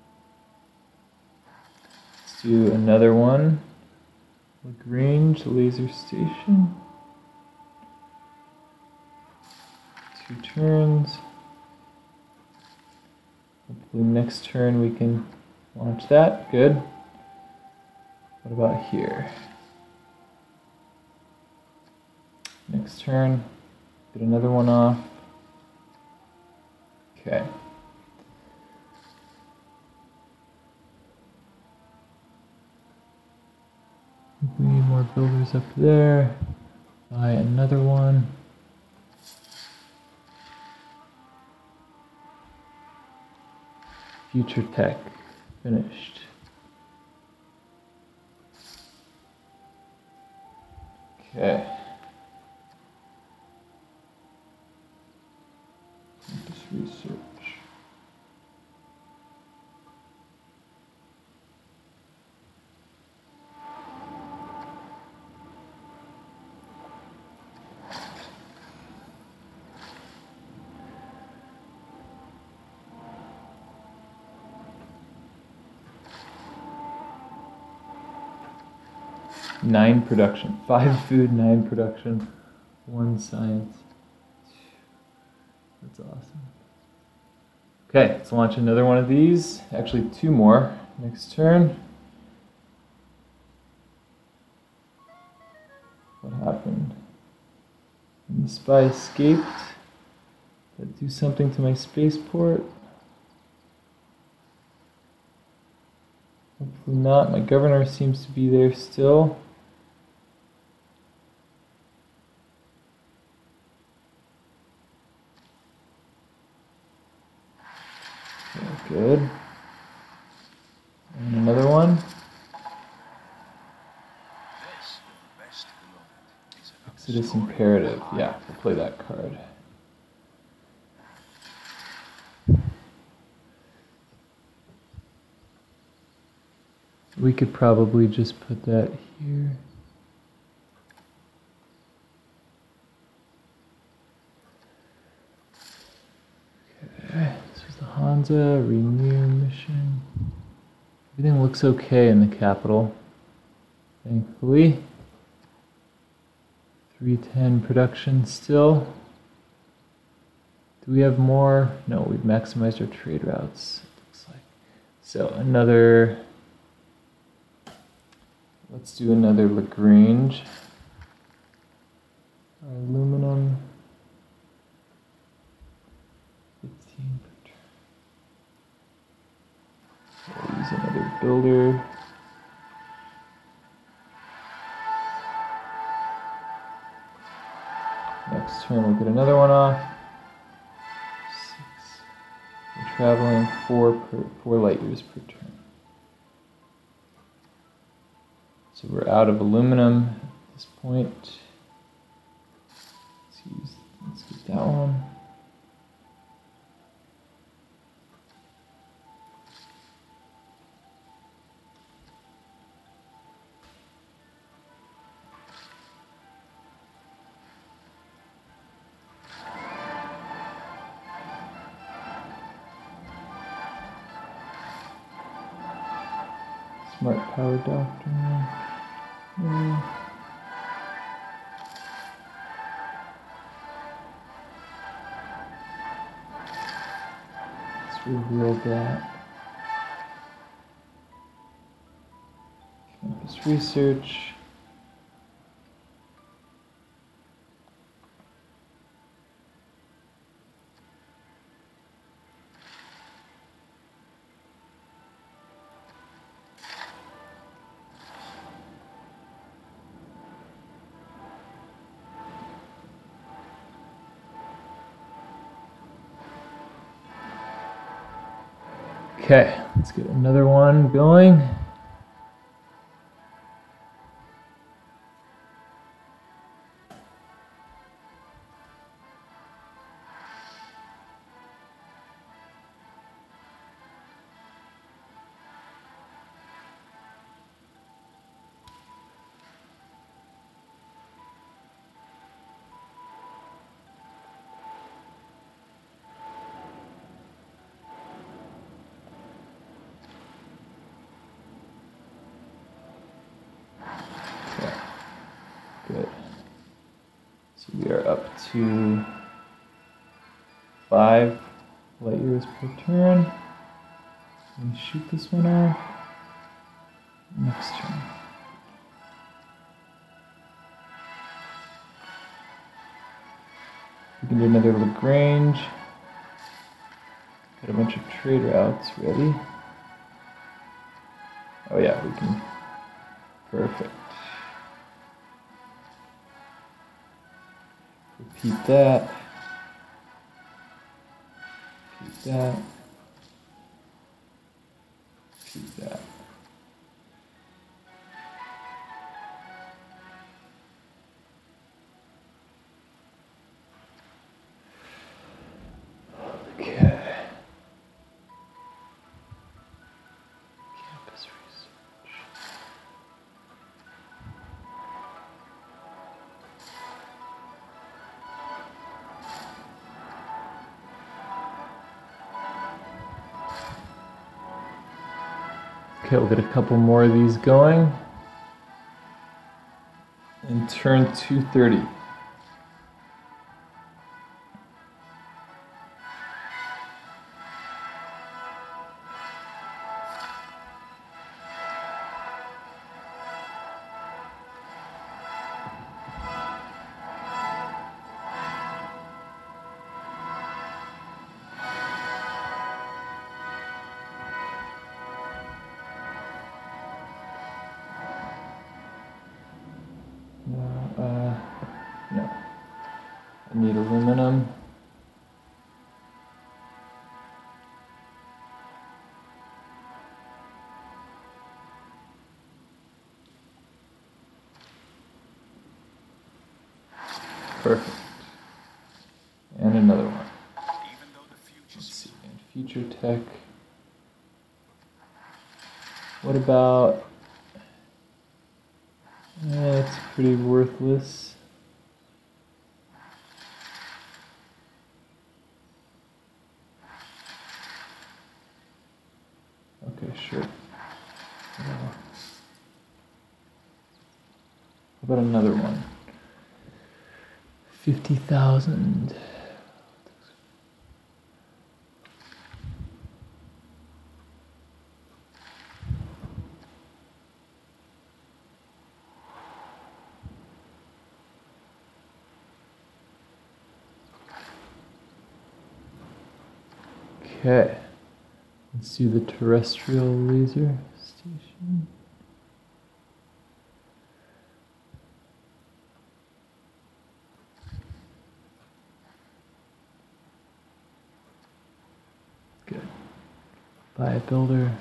Let's do another one. Lagrange laser station. 2 turns. Hopefully next turn we can launch that. Good. What about here? Next turn, get another one off. Okay. We need more builders up there. Buy another one. Future tech, finished. Okay. Campus research. Nine production, 5 food, 9 production, 1 science. That's awesome. Okay, let's launch another one of these. Actually, 2 more next turn. What happened? And the spy escaped. Did I do something to my spaceport? Hopefully not. My governor seems to be there still. Okay, good. And another one. This, best beloved, is an Exodus Imperative. Yeah, we'll play that card. We could probably just put that here. Okay, this was the Hansa Renew mission. Everything looks okay in the capital. Thankfully. 310 production still. Do we have more? No, we've maximized our trade routes, it looks like. So another, let's do another Lagrange. Aluminum. 15 per turn. We'll use another builder. Next turn we'll get another one off. 6. We're traveling 4 light years per turn. So we're out of aluminum at this point. Let's get that one. Smart power doctrine. Yeah. Let's reveal that. Campus research. Okay, let's get another one going. Good. So we are up to 5 light years per turn. Let me shoot this one off. Next turn. We can do another Lagrange. Got a bunch of trade routes ready. Oh yeah, we can. Perfect. Repeat that. Repeat that. Repeat that. Okay. Campus research. Okay, we'll get a couple more of these going. And turn 230. No. I need aluminum. Perfect. And another one. Let's see. And future tech. What about... That's pretty worthless. Okay, sure. How about another one? 50,000. Okay, let's do the terrestrial laser station. Good. Buy a builder.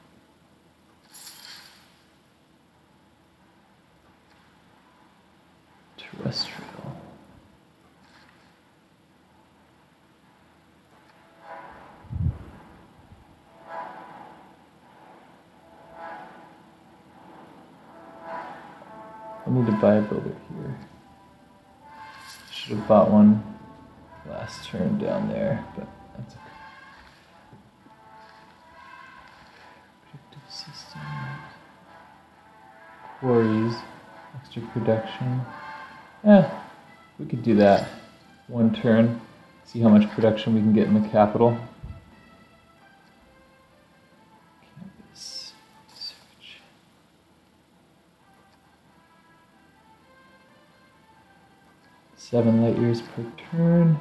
Terrestrial. I need to buy a builder here. Should have bought one last turn down there, but that's okay. Predictive system. Quarries. Extra production. We could do that. One turn. See how much production we can get in the capital. Campus search. Seven light years per turn.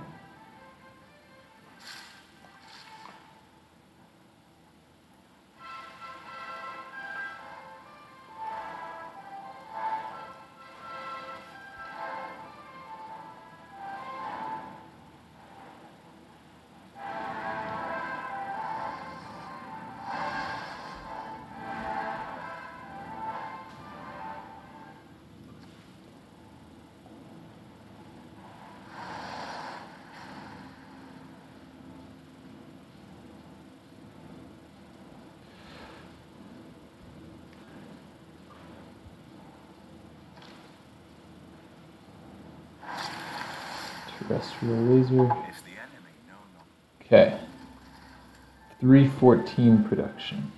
Terrestrial laser. If the enemy know not. Okay. 314 production.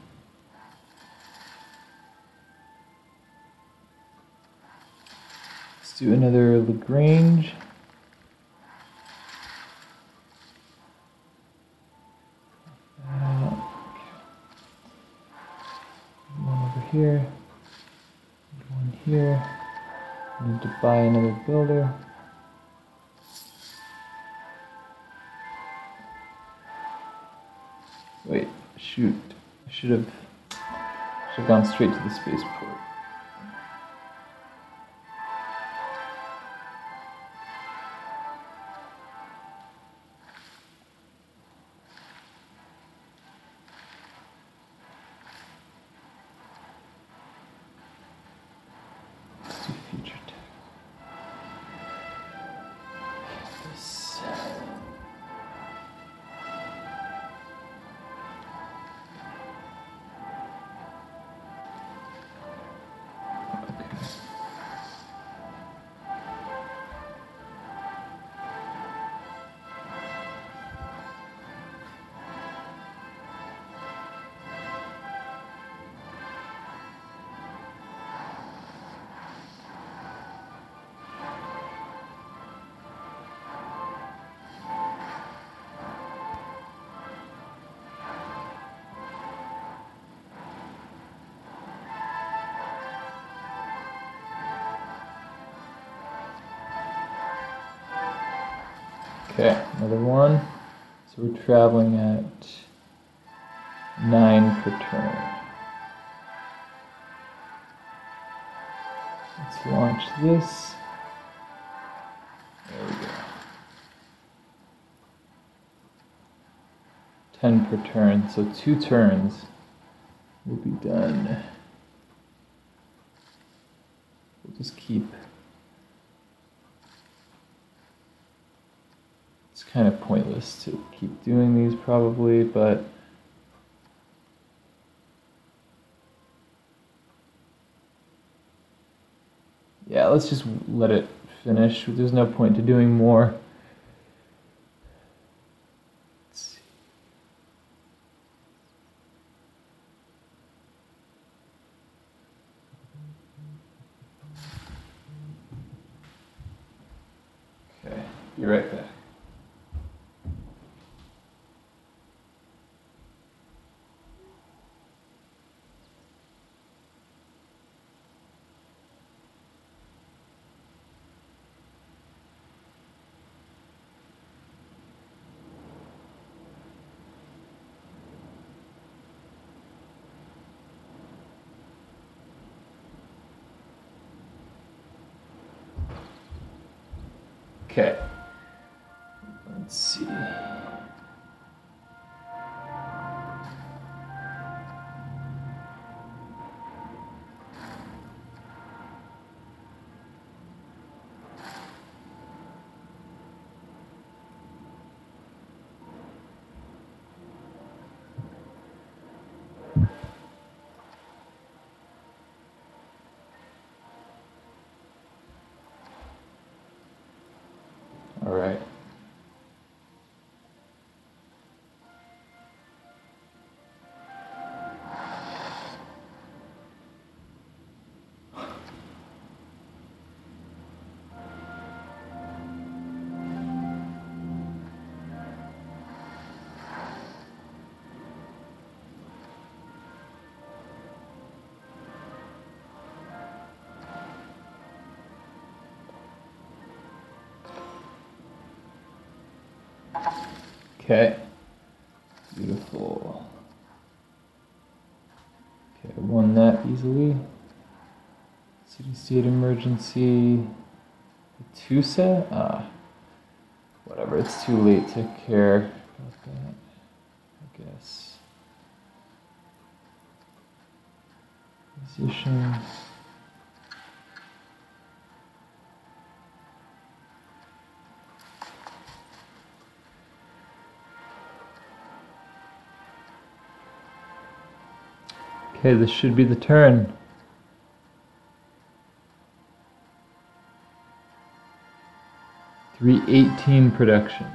Let's do another Lagrange. One over here. One here. Need to buy another builder. Wait, shoot. I should have gone straight to the spaceport. Let's do future tech. Campus. Okay, another one. So we're traveling at 9 per turn. Let's launch this. There we go. 10 per turn, so 2 turns will be done. We'll just keep. It's kind of pointless to keep doing these probably, but yeah, let's just let it finish. There's no point to doing more. Let's see. Be right back. Okay, let's see. All right. Okay, beautiful. Okay, I won that easily. City-state emergency. Tusa? Whatever, it's too late to care about that, I guess. Position. Okay, this should be the turn. $318 production.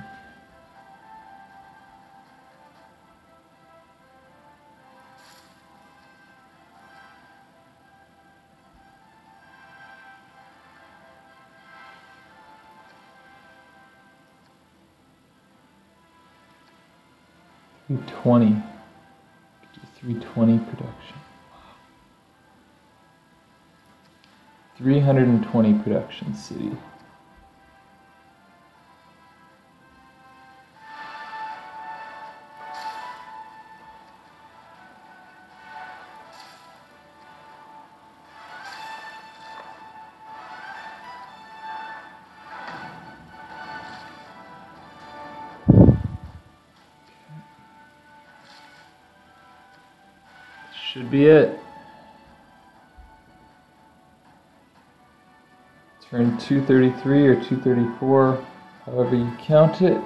$320. 320 production. 320 production city. Should be it. Turn 233 or 234, however you count it.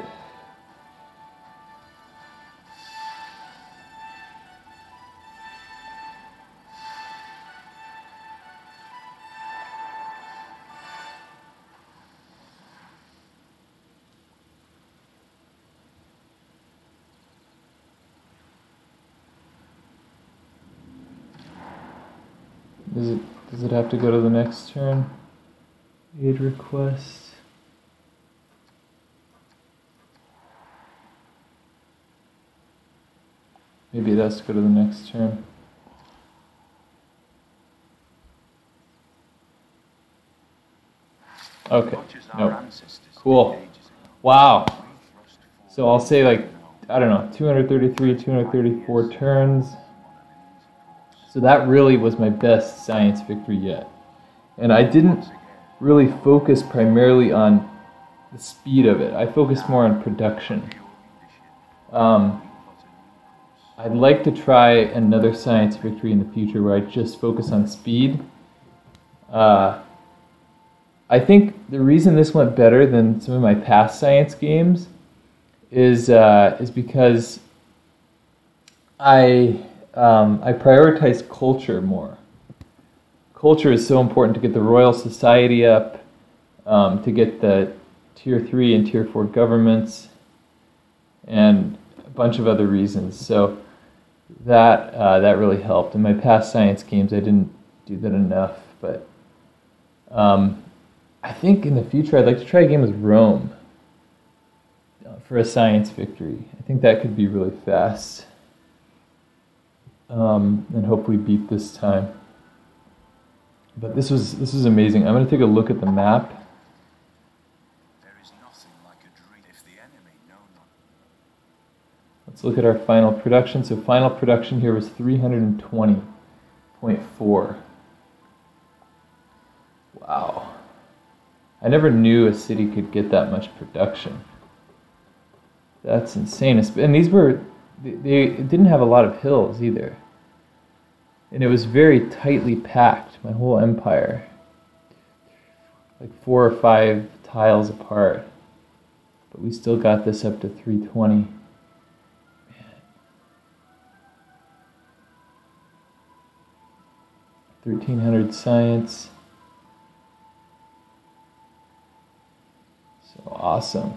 Does it have to go to the next turn? Aid request. Maybe it has to go to the next turn. Okay. Nope. Cool. Wow. So I'll say like, I don't know, 233, 234 turns. So that really was my best science victory yet. And I didn't really focus primarily on the speed of it. I focused more on production. I'd like to try another science victory in the future where I just focus on speed. I think the reason this went better than some of my past science games is because I prioritize culture more. Culture is so important to get the Royal Society up, to get the Tier 3 and Tier 4 governments, and a bunch of other reasons. So that really helped. In my past science games, I didn't do that enough, but I think in the future I'd like to try a game with Rome. for a science victory. I think that could be really fast. And hopefully beat this time. But this was amazing. I'm going to take a look at the map. There is nothing like a dream if the enemy know not. Let's look at our final production. So final production here was 320.4. Wow. I never knew a city could get that much production. That's insane. And these were, they didn't have a lot of hills either. And it was very tightly packed, my whole empire. Like 4 or 5 tiles apart. But we still got this up to 320. Man. 1300 science. So awesome.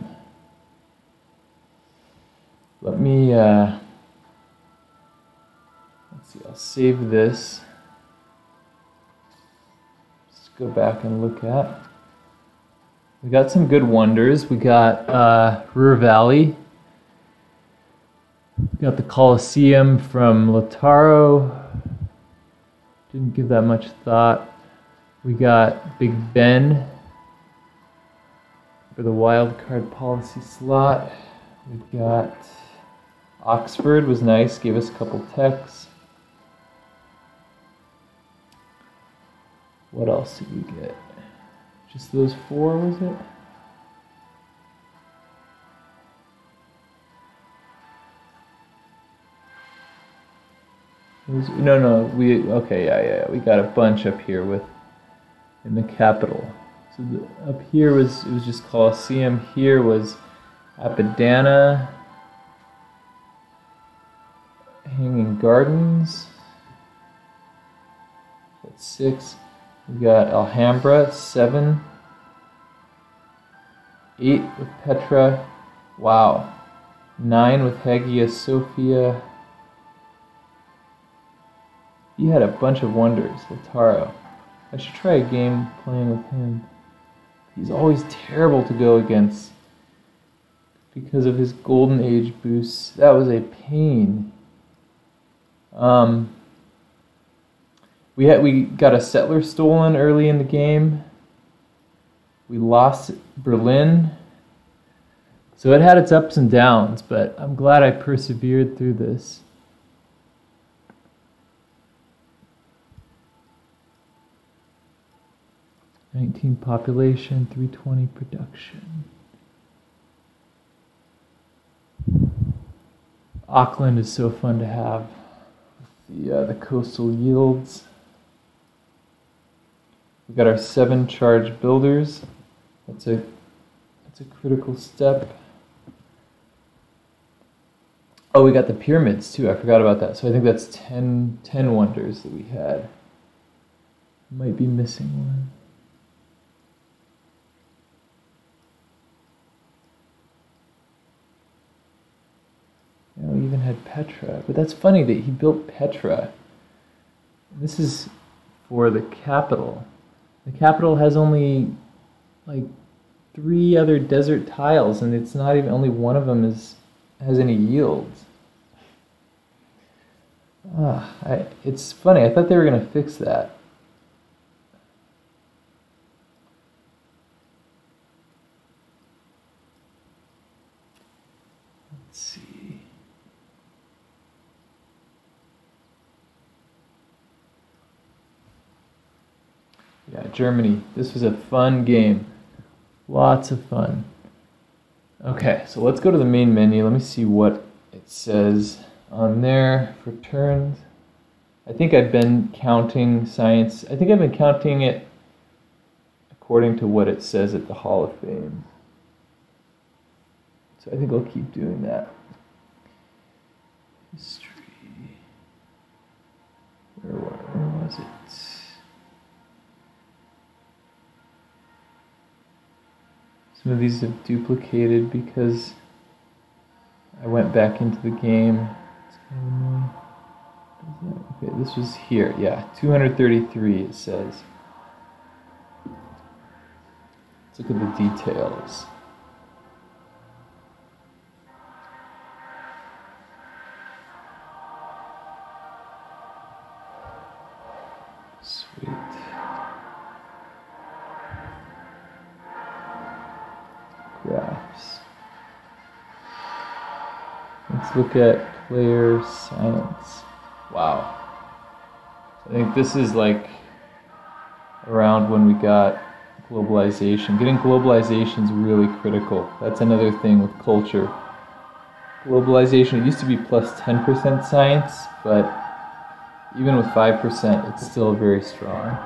Let me, let's see, I'll save this. Let's go back and look at. We got some good wonders. We got Ruhr Valley. We got the Colosseum from Lautaro. Didn't give that much thought. We got Big Ben for the wildcard policy slot. We've got Oxford was nice, gave us a couple techs. What else did we get? Just those 4, was it? No, yeah, we got a bunch up here in the capital. So up here it was just Colosseum. Here was Apadana, Hanging Gardens. That's 6. We got Alhambra, 7. 8 with Petra. Wow. 9 with Hagia Sophia. He had a bunch of wonders, Lautaro. I should try a game playing with him. He's always terrible to go against because of his golden age boosts. That was a pain. We got a settler stolen early in the game. We lost Berlin. So it had its ups and downs, but I'm glad I persevered through this. $19 population, 320 production. Auckland is so fun to have. The coastal yields. We got our 7 charge builders. That's a critical step. Oh, we got the pyramids too. I forgot about that. So I think that's 10 wonders that we had. Might be missing one. You know, we even had Petra. But that's funny that he built Petra. This is for the capital. The capital has only like 3 other desert tiles, and it's not even, only one of them has any yields. It's funny. I thought they were going to fix that. Let's see. Yeah, Germany. This was a fun game. Lots of fun. Okay, so let's go to the main menu. Let me see what it says on there for turns. I think I've been counting science. I think I've been counting it according to what it says at the Hall of Fame. So I think I'll keep doing that. History. Where was it? Some of these have duplicated because I went back into the game. It's kind of annoying. Okay, this was here. Yeah, 233 it says. Let's look at the details. Let's look at player science. Wow. I think this is like around when we got globalization. Getting globalization is really critical. That's another thing with culture. Globalization, it used to be plus 10% science, but even with 5%, it's still very strong.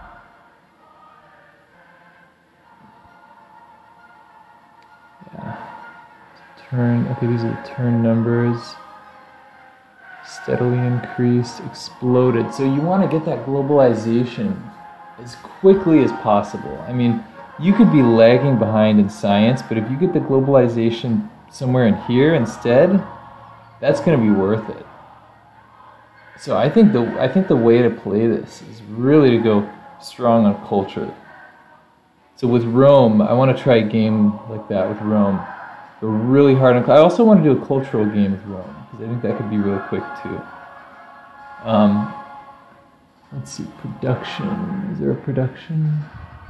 Yeah. Turn, okay, these are the turn numbers. Steadily increased, exploded. So you want to get that globalization as quickly as possible. I mean, you could be lagging behind in science, but if you get the globalization somewhere in here instead, that's going to be worth it. So I think the way to play this is really to go strong on culture. So with Rome, I want to try a game like that with Rome. Go really hard on. I also want to do a cultural game with Rome because I think that could be really quick too. Let's see, production. Is there a production?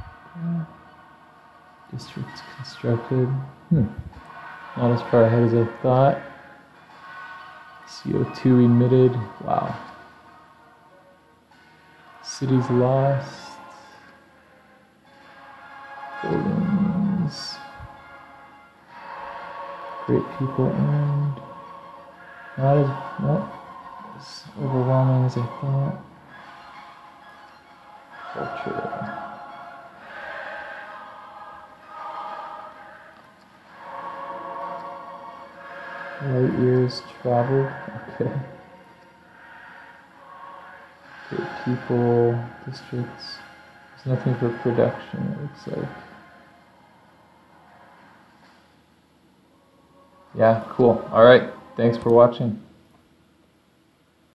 Districts constructed. Not as far ahead as I thought. CO2 emitted. Wow. Cities lost. Buildings. Great people earned. Not as overwhelming as I thought. Culture. Light years traveled. Okay. Great people, districts. There's nothing for production, it looks like. Yeah, cool. All right. Thanks for watching.